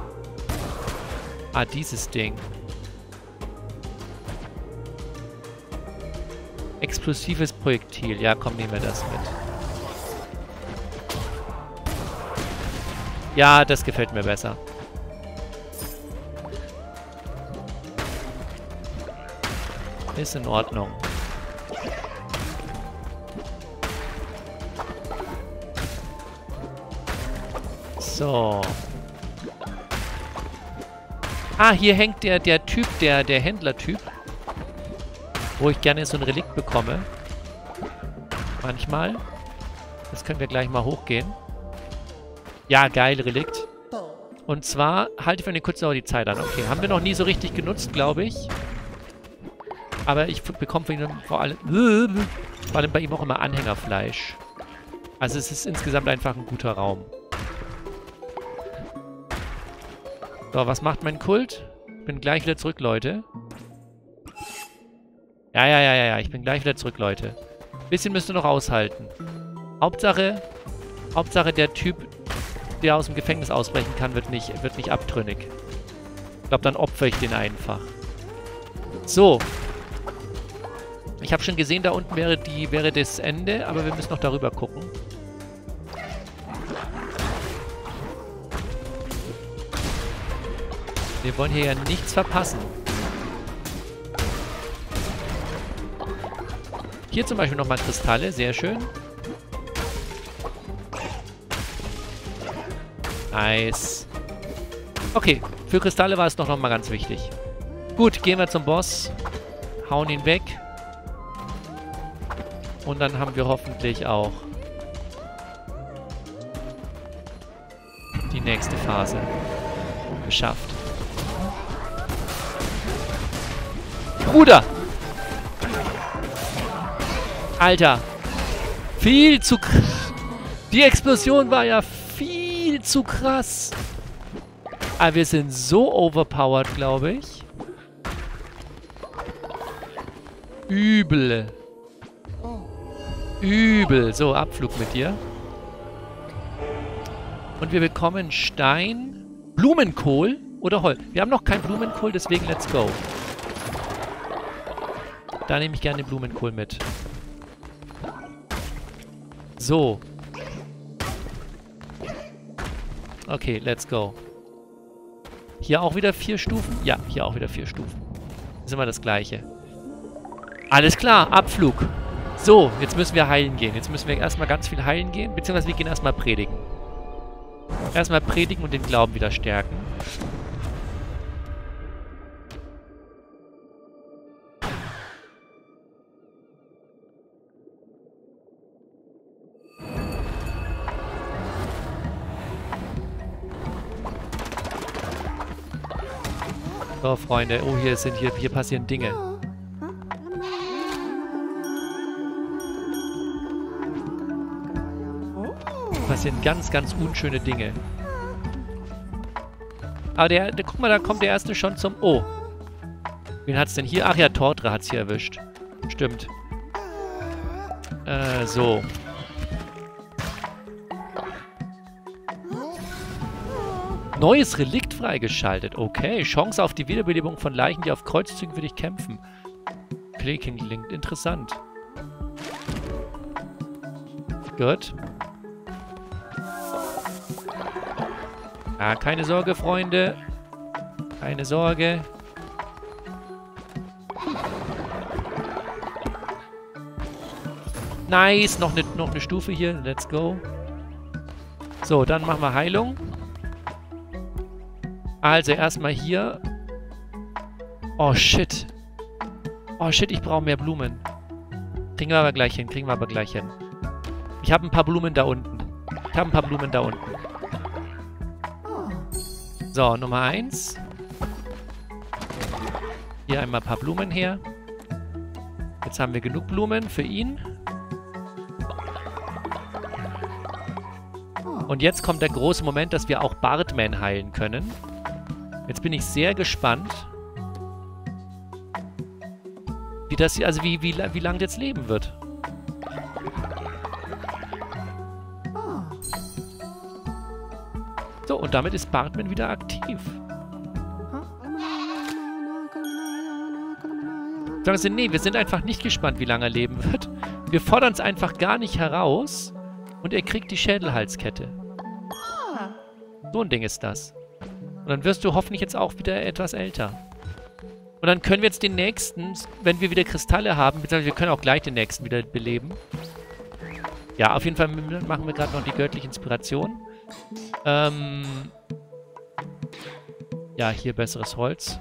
Ah, dieses Ding. Explosives Projektil. Ja, komm, nehmen wir das mit. Ja, das gefällt mir besser. Ist in Ordnung. So. Ah, hier hängt der, der Typ, der, der Händler-Typ. Wo ich gerne so ein Relikt bekomme. Manchmal. Das können wir gleich mal hochgehen. Ja, geil, Relikt. Und zwar, halte für eine kurze die Zeit an. Okay, haben wir noch nie so richtig genutzt, glaube ich. Aber ich bekomme von ihm vor allem, vor allem bei ihm auch immer Anhängerfleisch. Also es ist insgesamt einfach ein guter Raum. So, was macht mein Kult? Ich bin gleich wieder zurück, Leute. Ja, ja, ja, ja, ja. Ich bin gleich wieder zurück, Leute. Ein bisschen müsst ihr noch aushalten. Hauptsache, Hauptsache der Typ, der aus dem Gefängnis ausbrechen kann, wird nicht, wird nicht abtrünnig. Ich glaube, dann opfere ich den einfach. So. Ich habe schon gesehen, da unten wäre, die, wäre das Ende, aber wir müssen noch darüber gucken. Wir wollen hier ja nichts verpassen. Hier zum Beispiel nochmal Kristalle, sehr schön. Nice. Okay, für Kristalle war es doch nochmal ganz wichtig. Gut, gehen wir zum Boss. Hauen ihn weg. Und dann haben wir hoffentlich auch die nächste Phase geschafft. Bruder! Alter! Viel zu krass. Die Explosion war ja viel zu krass. Aber wir sind so overpowered, glaube ich. Übel. Übel. So, Abflug mit dir. Und wir bekommen Stein, Blumenkohl oder Holz. Wir haben noch kein Blumenkohl, deswegen let's go. Da nehme ich gerne den Blumenkohl mit. So. Okay, let's go. Hier auch wieder vier Stufen? Ja, hier auch wieder vier Stufen. Das ist immer das Gleiche. Alles klar, Abflug. So, jetzt müssen wir heilen gehen. Jetzt müssen wir erstmal ganz viel heilen gehen. Beziehungsweise wir gehen erstmal predigen. Erstmal predigen und den Glauben wieder stärken. So, Freunde. Oh, hier sind hier, hier passieren Dinge. Passieren ganz, ganz unschöne Dinge. Aber der, der, guck mal, da kommt der erste schon zum... Oh. Wen hat's denn hier? Ach ja, Tortre hat's hier erwischt. Stimmt. Äh, so. Neues Relikt freigeschaltet. Okay. Chance auf die Wiederbelebung von Leichen, die auf Kreuzzügen für dich kämpfen. Clicking klingt interessant. Gut. Ja, keine Sorge, Freunde. Keine Sorge. Nice. Noch eine, noch eine Stufe hier. Let's go. So, dann machen wir Heilung. Also, erstmal hier. Oh, shit. Oh, shit, ich brauche mehr Blumen. Kriegen wir aber gleich hin. Kriegen wir aber gleich hin. Ich habe ein paar Blumen da unten. Ich habe ein paar Blumen da unten. So, Nummer eins. Hier einmal ein paar Blumen her. Jetzt haben wir genug Blumen für ihn. Und jetzt kommt der große Moment, dass wir auch Bartman heilen können. Jetzt bin ich sehr gespannt, wie das hier, also wie, wie, wie lange jetzt leben wird. So, und damit ist Bartman wieder aktiv. Sagen Sie, nee, wir sind einfach nicht gespannt, wie lange er leben wird. Wir fordern es einfach gar nicht heraus und er kriegt die Schädelhalskette. So ein Ding ist das. Und dann wirst du hoffentlich jetzt auch wieder etwas älter. Und dann können wir jetzt den nächsten, wenn wir wieder Kristalle haben, beziehungsweise wir können auch gleich den nächsten wieder beleben. Ja, auf jeden Fall machen wir gerade noch die göttliche Inspiration. Ähm, ja, hier besseres Holz.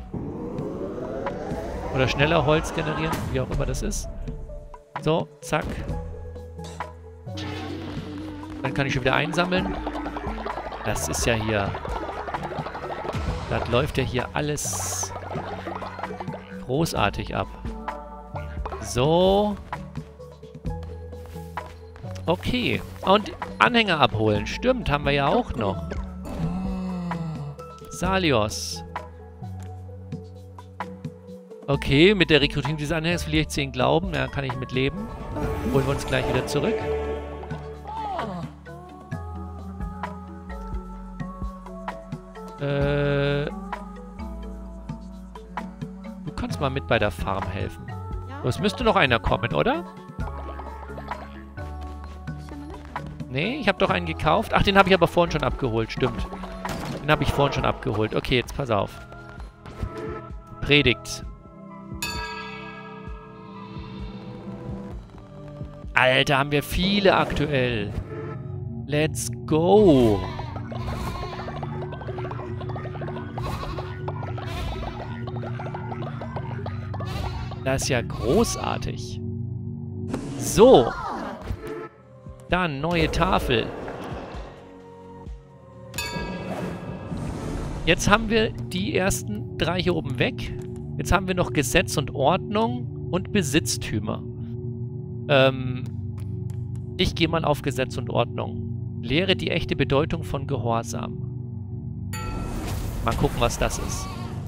Oder schneller Holz generieren, wie auch immer das ist. So, zack. Dann kann ich schon wieder einsammeln. Das ist ja hier... Das läuft ja hier alles großartig ab. So. Okay. Und Anhänger abholen. Stimmt, haben wir ja auch noch. Salios. Okay, mit der Rekrutierung dieses Anhängers verliere ich zehn Glauben. Ja, kann ich mit leben. Holen wir uns gleich wieder zurück. Äh, du kannst mal mit bei der Farm helfen. Ja. Es müsste noch einer kommen, oder? Nee, ich habe doch einen gekauft. Ach, den habe ich aber vorhin schon abgeholt. Stimmt. Den habe ich vorhin schon abgeholt. Okay, jetzt pass auf. Predigt. Alter, haben wir viele aktuell. Let's go. Das ist ja großartig. So. Dann neue Tafel. Jetzt haben wir die ersten drei hier oben weg. Jetzt haben wir noch Gesetz und Ordnung und Besitztümer. Ähm, ich gehe mal auf Gesetz und Ordnung. Lehre die echte Bedeutung von Gehorsam. Mal gucken, was das ist.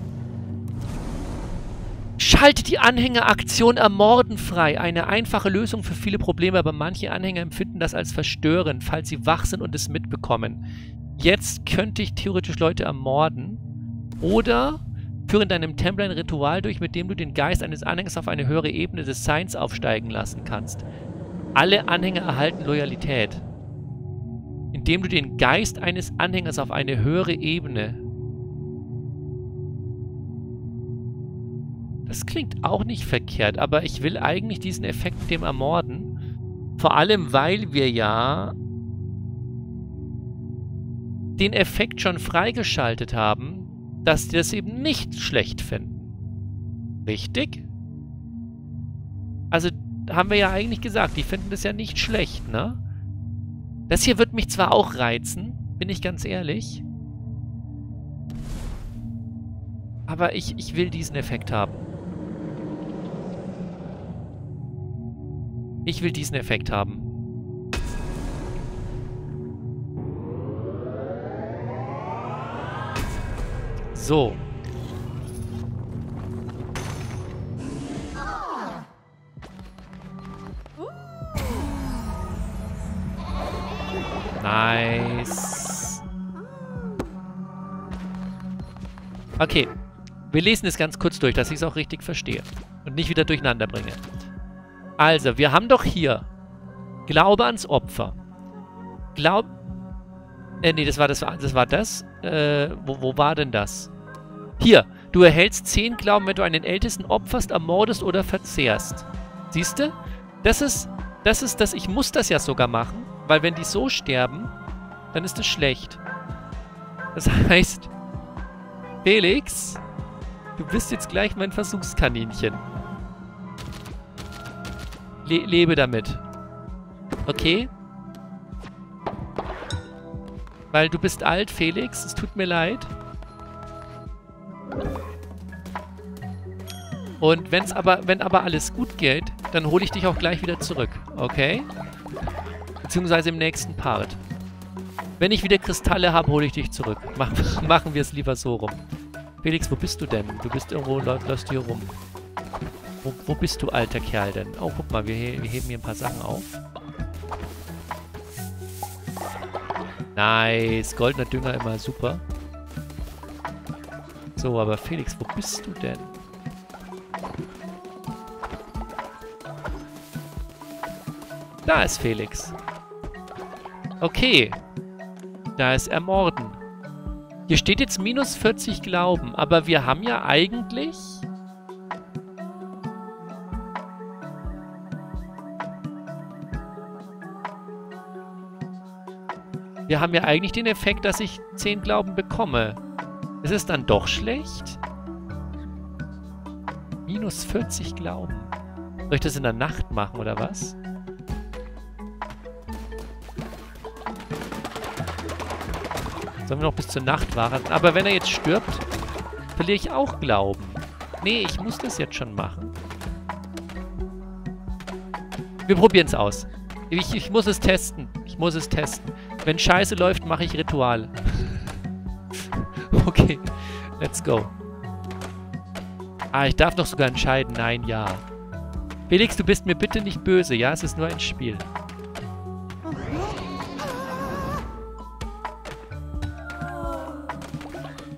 Schalte die Anhängeraktion Ermorden frei. Eine einfache Lösung für viele Probleme, aber manche Anhänger empfinden das als verstörend, falls sie wach sind und es mitbekommen. Jetzt könnte ich theoretisch Leute ermorden. Oder führe in deinem Tempel ein Ritual durch, mit dem du den Geist eines Anhängers auf eine höhere Ebene des Seins aufsteigen lassen kannst. Alle Anhänger erhalten Loyalität. Indem du den Geist eines Anhängers auf eine höhere Ebene... Das klingt auch nicht verkehrt, aber ich will eigentlich diesen Effekt mit dem Ermorden. Vor allem, weil wir ja den Effekt schon freigeschaltet haben, dass die das eben nicht schlecht finden. Richtig? Also haben wir ja eigentlich gesagt, die finden das ja nicht schlecht, ne? Das hier wird mich zwar auch reizen, bin ich ganz ehrlich. Aber ich, ich will diesen Effekt haben. Ich will diesen Effekt haben. So. Nice. Okay. Wir lesen es ganz kurz durch, dass ich es auch richtig verstehe. Und nicht wieder durcheinander bringe. Also, wir haben doch hier Glaube ans Opfer. Glaub... Äh, nee, das war das. Das war das. Äh, wo, wo war denn das? Hier. Du erhältst zehn Glauben, wenn du einen Ältesten opferst, ermordest oder verzehrst. Siehst du? Das ist... Das ist das... Ich muss das ja sogar machen. Weil wenn die so sterben, dann ist das schlecht. Das heißt... Felix... Du bist jetzt gleich mein Versuchskaninchen. Le lebe damit. Okay? Weil du bist alt, Felix. Es tut mir leid. Und wenn's aber, wenn aber alles gut geht, dann hole ich dich auch gleich wieder zurück. Okay? Beziehungsweise im nächsten Part. Wenn ich wieder Kristalle habe, hole ich dich zurück. Mach, machen wir es lieber so rum. Felix, wo bist du denn? Du bist irgendwo, läufst hier rum. Wo, wo bist du, alter Kerl denn? Oh, guck mal, wir, he wir heben hier ein paar Sachen auf. Nice. Goldener Dünger immer super. So, aber Felix, wo bist du denn? Da ist Felix. Okay. Da ist Ermorden. Hier steht jetzt minus vierzig Glauben, aber wir haben ja eigentlich... Wir haben ja eigentlich den Effekt, dass ich zehn Glauben bekomme. Ist es dann doch schlecht? Minus vierzig Glauben. Soll ich das in der Nacht machen, oder was? Sollen wir noch bis zur Nacht warten? Aber wenn er jetzt stirbt, verliere ich auch Glauben. Nee, ich muss das jetzt schon machen. Wir probieren es aus. Ich, ich muss es testen. Ich muss es testen. Wenn Scheiße läuft, mache ich Ritual. Okay, let's go. Ah, ich darf doch sogar entscheiden. Nein, ja. Felix, du bist mir bitte nicht böse, ja? Es ist nur ein Spiel.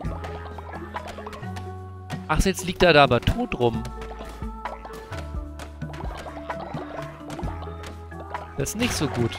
Ach, jetzt liegt er da aber tot rum. Das ist nicht so gut.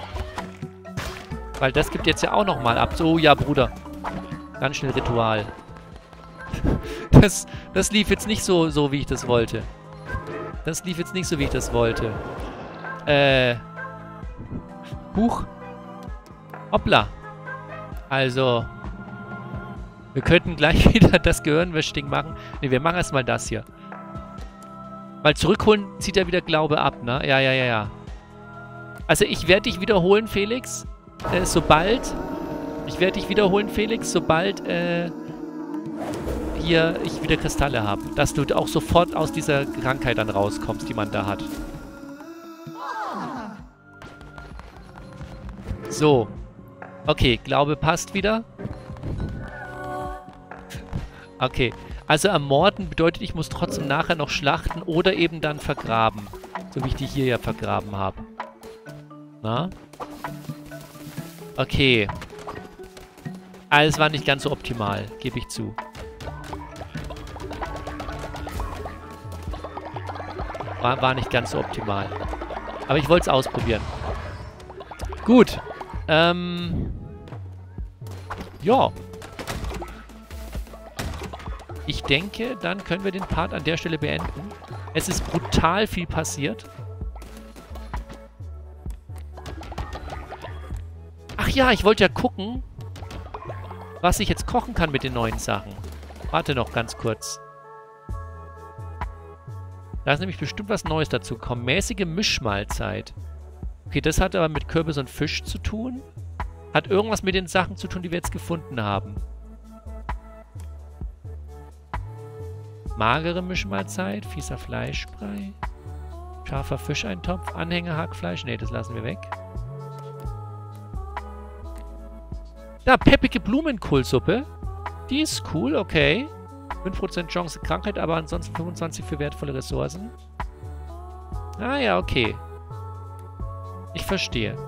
Weil das gibt jetzt ja auch nochmal ab. So, ja, Bruder. Ganz schnell Ritual. Das, das lief jetzt nicht so, so, wie ich das wollte. Das lief jetzt nicht so, wie ich das wollte. Äh. Huch. Hoppla. Also. Wir könnten gleich wieder das Gehirnwäschding machen. Ne, wir machen erstmal das hier. Weil zurückholen zieht er wieder Glaube ab, ne? Ja, ja, ja, ja. Also ich werde dich wiederholen, Felix. Äh, sobald... Ich werde dich wiederholen, Felix, sobald, äh... hier ich wieder Kristalle habe. Dass du auch sofort aus dieser Krankheit dann rauskommst, die man da hat. So. Okay, Glaube passt wieder. Okay. Also ermorden bedeutet, ich muss trotzdem nachher noch schlachten oder eben dann vergraben. So wie ich die hier ja vergraben habe. Na? Okay. Alles war nicht ganz so optimal, gebe ich zu. War, war nicht ganz so optimal. Aber ich wollte es ausprobieren. Gut. Ähm. Ja. Ich denke, dann können wir den Part an der Stelle beenden. Es ist brutal viel passiert. Ach ja, ich wollte ja gucken, was ich jetzt kochen kann mit den neuen Sachen. Warte noch ganz kurz. Da ist nämlich bestimmt was Neues dazu gekommen. Mäßige Mischmahlzeit. Okay, das hat aber mit Kürbis und Fisch zu tun. Hat irgendwas mit den Sachen zu tun, die wir jetzt gefunden haben. Magere Mischmahlzeit, fieser Fleischbrei, scharfer Fischeintopf, Anhänger Hackfleisch. Ne, das lassen wir weg. Da, peppige Blumenkohlsuppe. Die ist cool, okay. fünf Prozent Chance Krankheit, aber ansonsten fünfundzwanzig für wertvolle Ressourcen. Ah ja, okay. Ich verstehe.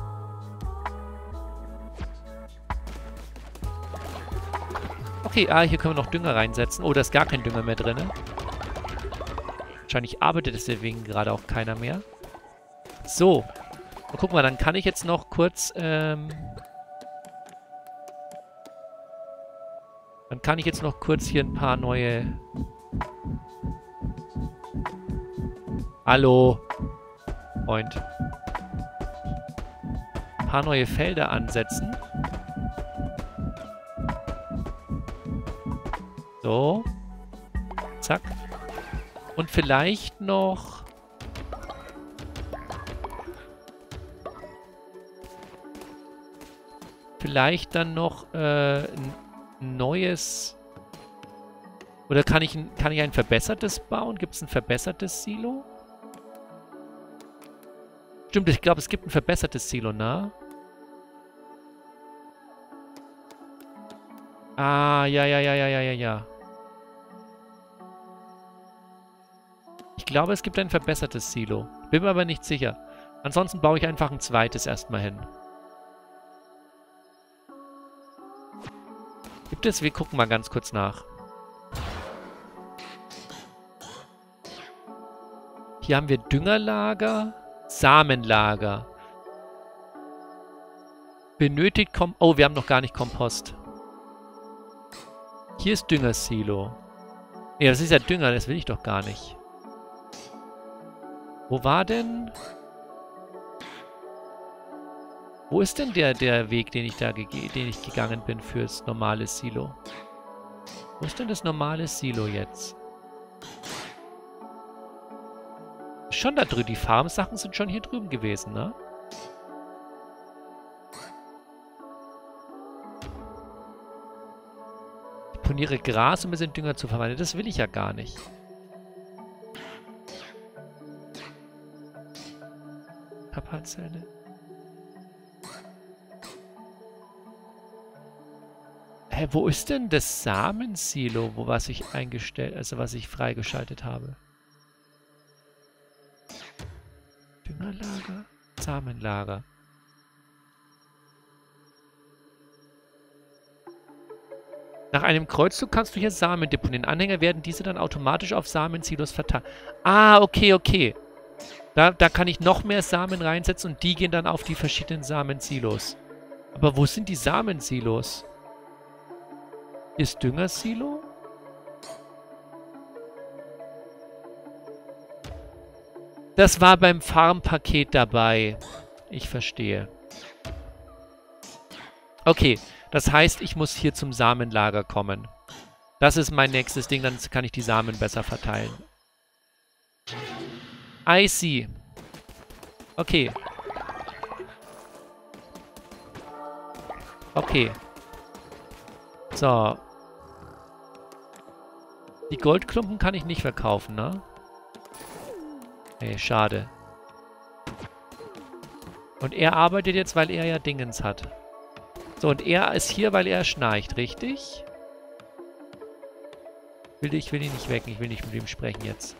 Okay, ah, hier können wir noch Dünger reinsetzen. Oh, da ist gar kein Dünger mehr drin. Wahrscheinlich arbeitet deswegen gerade auch keiner mehr. So. Und guck mal, dann kann ich jetzt noch kurz, ähm... Dann kann ich jetzt noch kurz hier ein paar neue... Hallo. Freund. Ein paar neue Felder ansetzen. So. Zack. Und vielleicht noch... Vielleicht dann noch äh, ein neues... Oder kann ich, ein, kann ich ein verbessertes bauen? Gibt es ein verbessertes Silo? Stimmt, ich glaube, es gibt ein verbessertes Silo, ne? Ah, ja, ja, ja, ja, ja, ja, ja. Ich glaube, es gibt ein verbessertes Silo. Bin mir aber nicht sicher. Ansonsten baue ich einfach ein zweites erstmal hin. Gibt es? Wir gucken mal ganz kurz nach. Hier haben wir Düngerlager, Samenlager. Benötigt Kom... Oh, wir haben noch gar nicht Kompost. Hier ist Düngersilo. Nee, das ist ja Dünger, das will ich doch gar nicht. Wo war denn... Wo ist denn der, der Weg, den ich da den ich gegangen bin fürs normale Silo? Wo ist denn das normale Silo jetzt? Schon da drüben. Die Farmsachen sind schon hier drüben gewesen, ne? Ich poniere Gras, um es in Dünger zu verwandeln. Das will ich ja gar nicht. Paparzelle. Hä, wo ist denn das Samensilo, wo was ich eingestellt, also was ich freigeschaltet habe? Düngerlager, Samenlager. Nach einem Kreuzzug kannst du hier Samen deponieren. Anhänger werden diese dann automatisch auf Samensilos verteilt. Ah, okay, okay. Da, da kann ich noch mehr Samen reinsetzen und die gehen dann auf die verschiedenen Samensilos. Aber wo sind die Samensilos? Hier ist Düngersilo? Das war beim Farmpaket dabei. Ich verstehe. Okay, das heißt, ich muss hier zum Samenlager kommen. Das ist mein nächstes Ding, dann kann ich die Samen besser verteilen. I see. Okay. Okay. So. Die Goldklumpen kann ich nicht verkaufen, ne? Nee, schade. Und er arbeitet jetzt, weil er ja Dingens hat. So, und er ist hier, weil er schnarcht, richtig? Will, ich will ihn nicht wecken, ich will nicht mit ihm sprechen jetzt.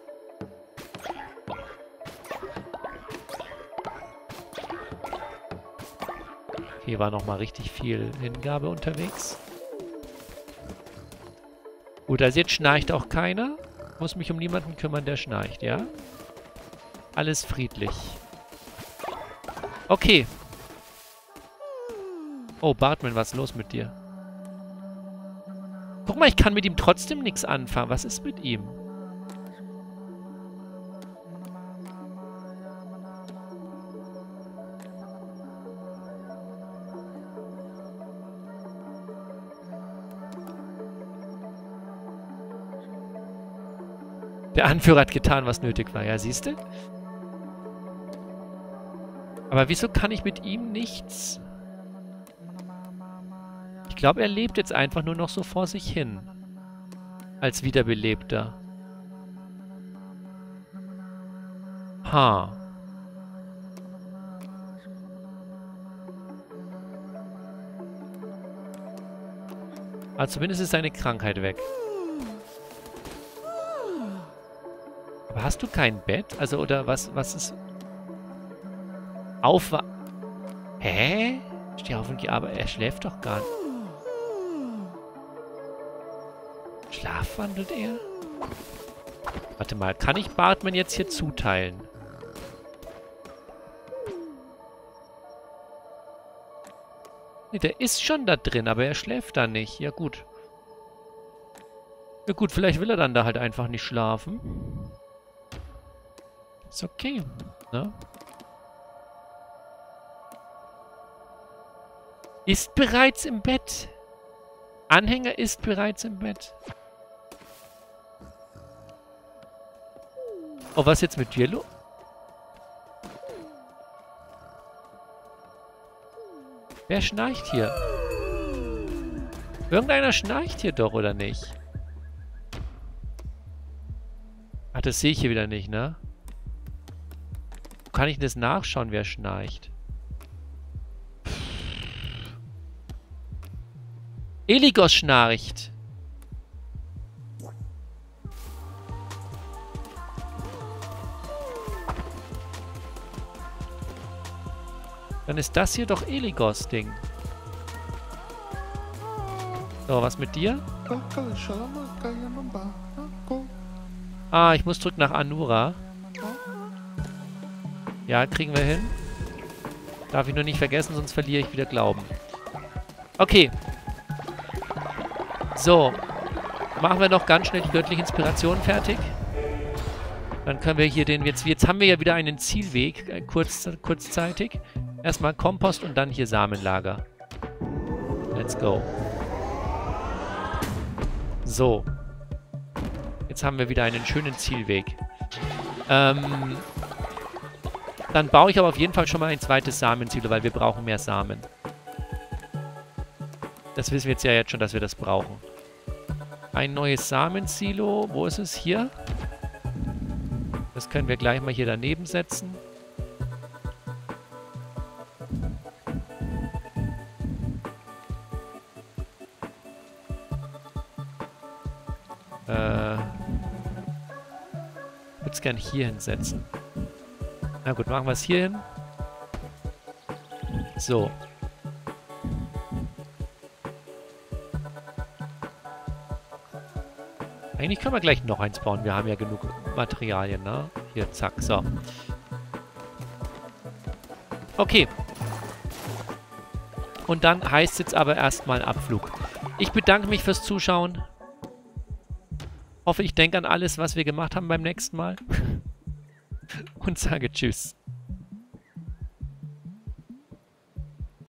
Hier war nochmal richtig viel Hingabe unterwegs. Gut, also jetzt schnarcht auch keiner. Muss mich um niemanden kümmern, der schnarcht, ja? Alles friedlich. Okay. Oh, Bartman, was ist los mit dir? Guck mal, ich kann mit ihm trotzdem nichts anfangen. Was ist mit ihm? Der Anführer hat getan, was nötig war. Ja, siehst du? Aber wieso kann ich mit ihm nichts? Ich glaube, er lebt jetzt einfach nur noch so vor sich hin. Als Wiederbelebter. Ha. Also zumindest ist seine Krankheit weg. Aber hast du kein Bett? Also, oder was, was ist... Aufwa... Hä? Steh auf und geh, aber er schläft doch gar nicht. Schlafwandelt er? Warte mal, kann ich Bartman jetzt hier zuteilen? Nee, der ist schon da drin, aber er schläft da nicht. Ja gut. Ja gut, vielleicht will er dann da halt einfach nicht schlafen. Ist okay, ne? Ist bereits im Bett. Anhänger ist bereits im Bett. Oh, was jetzt mit dir los? Wer schnarcht hier? Irgendeiner schnarcht hier doch, oder nicht? Ach, das sehe ich hier wieder nicht, ne? Wo kann ich denn das nachschauen, wer schnarcht? Eligos schnarcht. Dann ist das hier doch Eligos Ding. So, was mit dir? Ah, ich muss zurück nach Anura. Ja, kriegen wir hin. Darf ich nur nicht vergessen, sonst verliere ich wieder Glauben. Okay. So. Machen wir noch ganz schnell die göttliche Inspiration fertig. Dann können wir hier den... Jetzt, jetzt haben wir ja wieder einen Zielweg, äh, kurz, kurzzeitig. Erstmal Kompost und dann hier Samenlager. Let's go. So. Jetzt haben wir wieder einen schönen Zielweg. Ähm... Dann baue ich aber auf jeden Fall schon mal ein zweites Samensilo, weil wir brauchen mehr Samen. Das wissen wir jetzt ja jetzt schon, dass wir das brauchen. Ein neues Samensilo. Wo ist es? Hier. Das können wir gleich mal hier daneben setzen. Äh. Ich würde es gerne hier hinsetzen. Na gut, machen wir es hier hin. So. Eigentlich können wir gleich noch eins bauen. Wir haben ja genug Materialien, ne? Hier, zack, so. Okay. Und dann heißt es jetzt aber erstmal Abflug. Ich bedanke mich fürs Zuschauen. Hoffe, ich denke an alles, was wir gemacht haben beim nächsten Mal. Und sage Tschüss.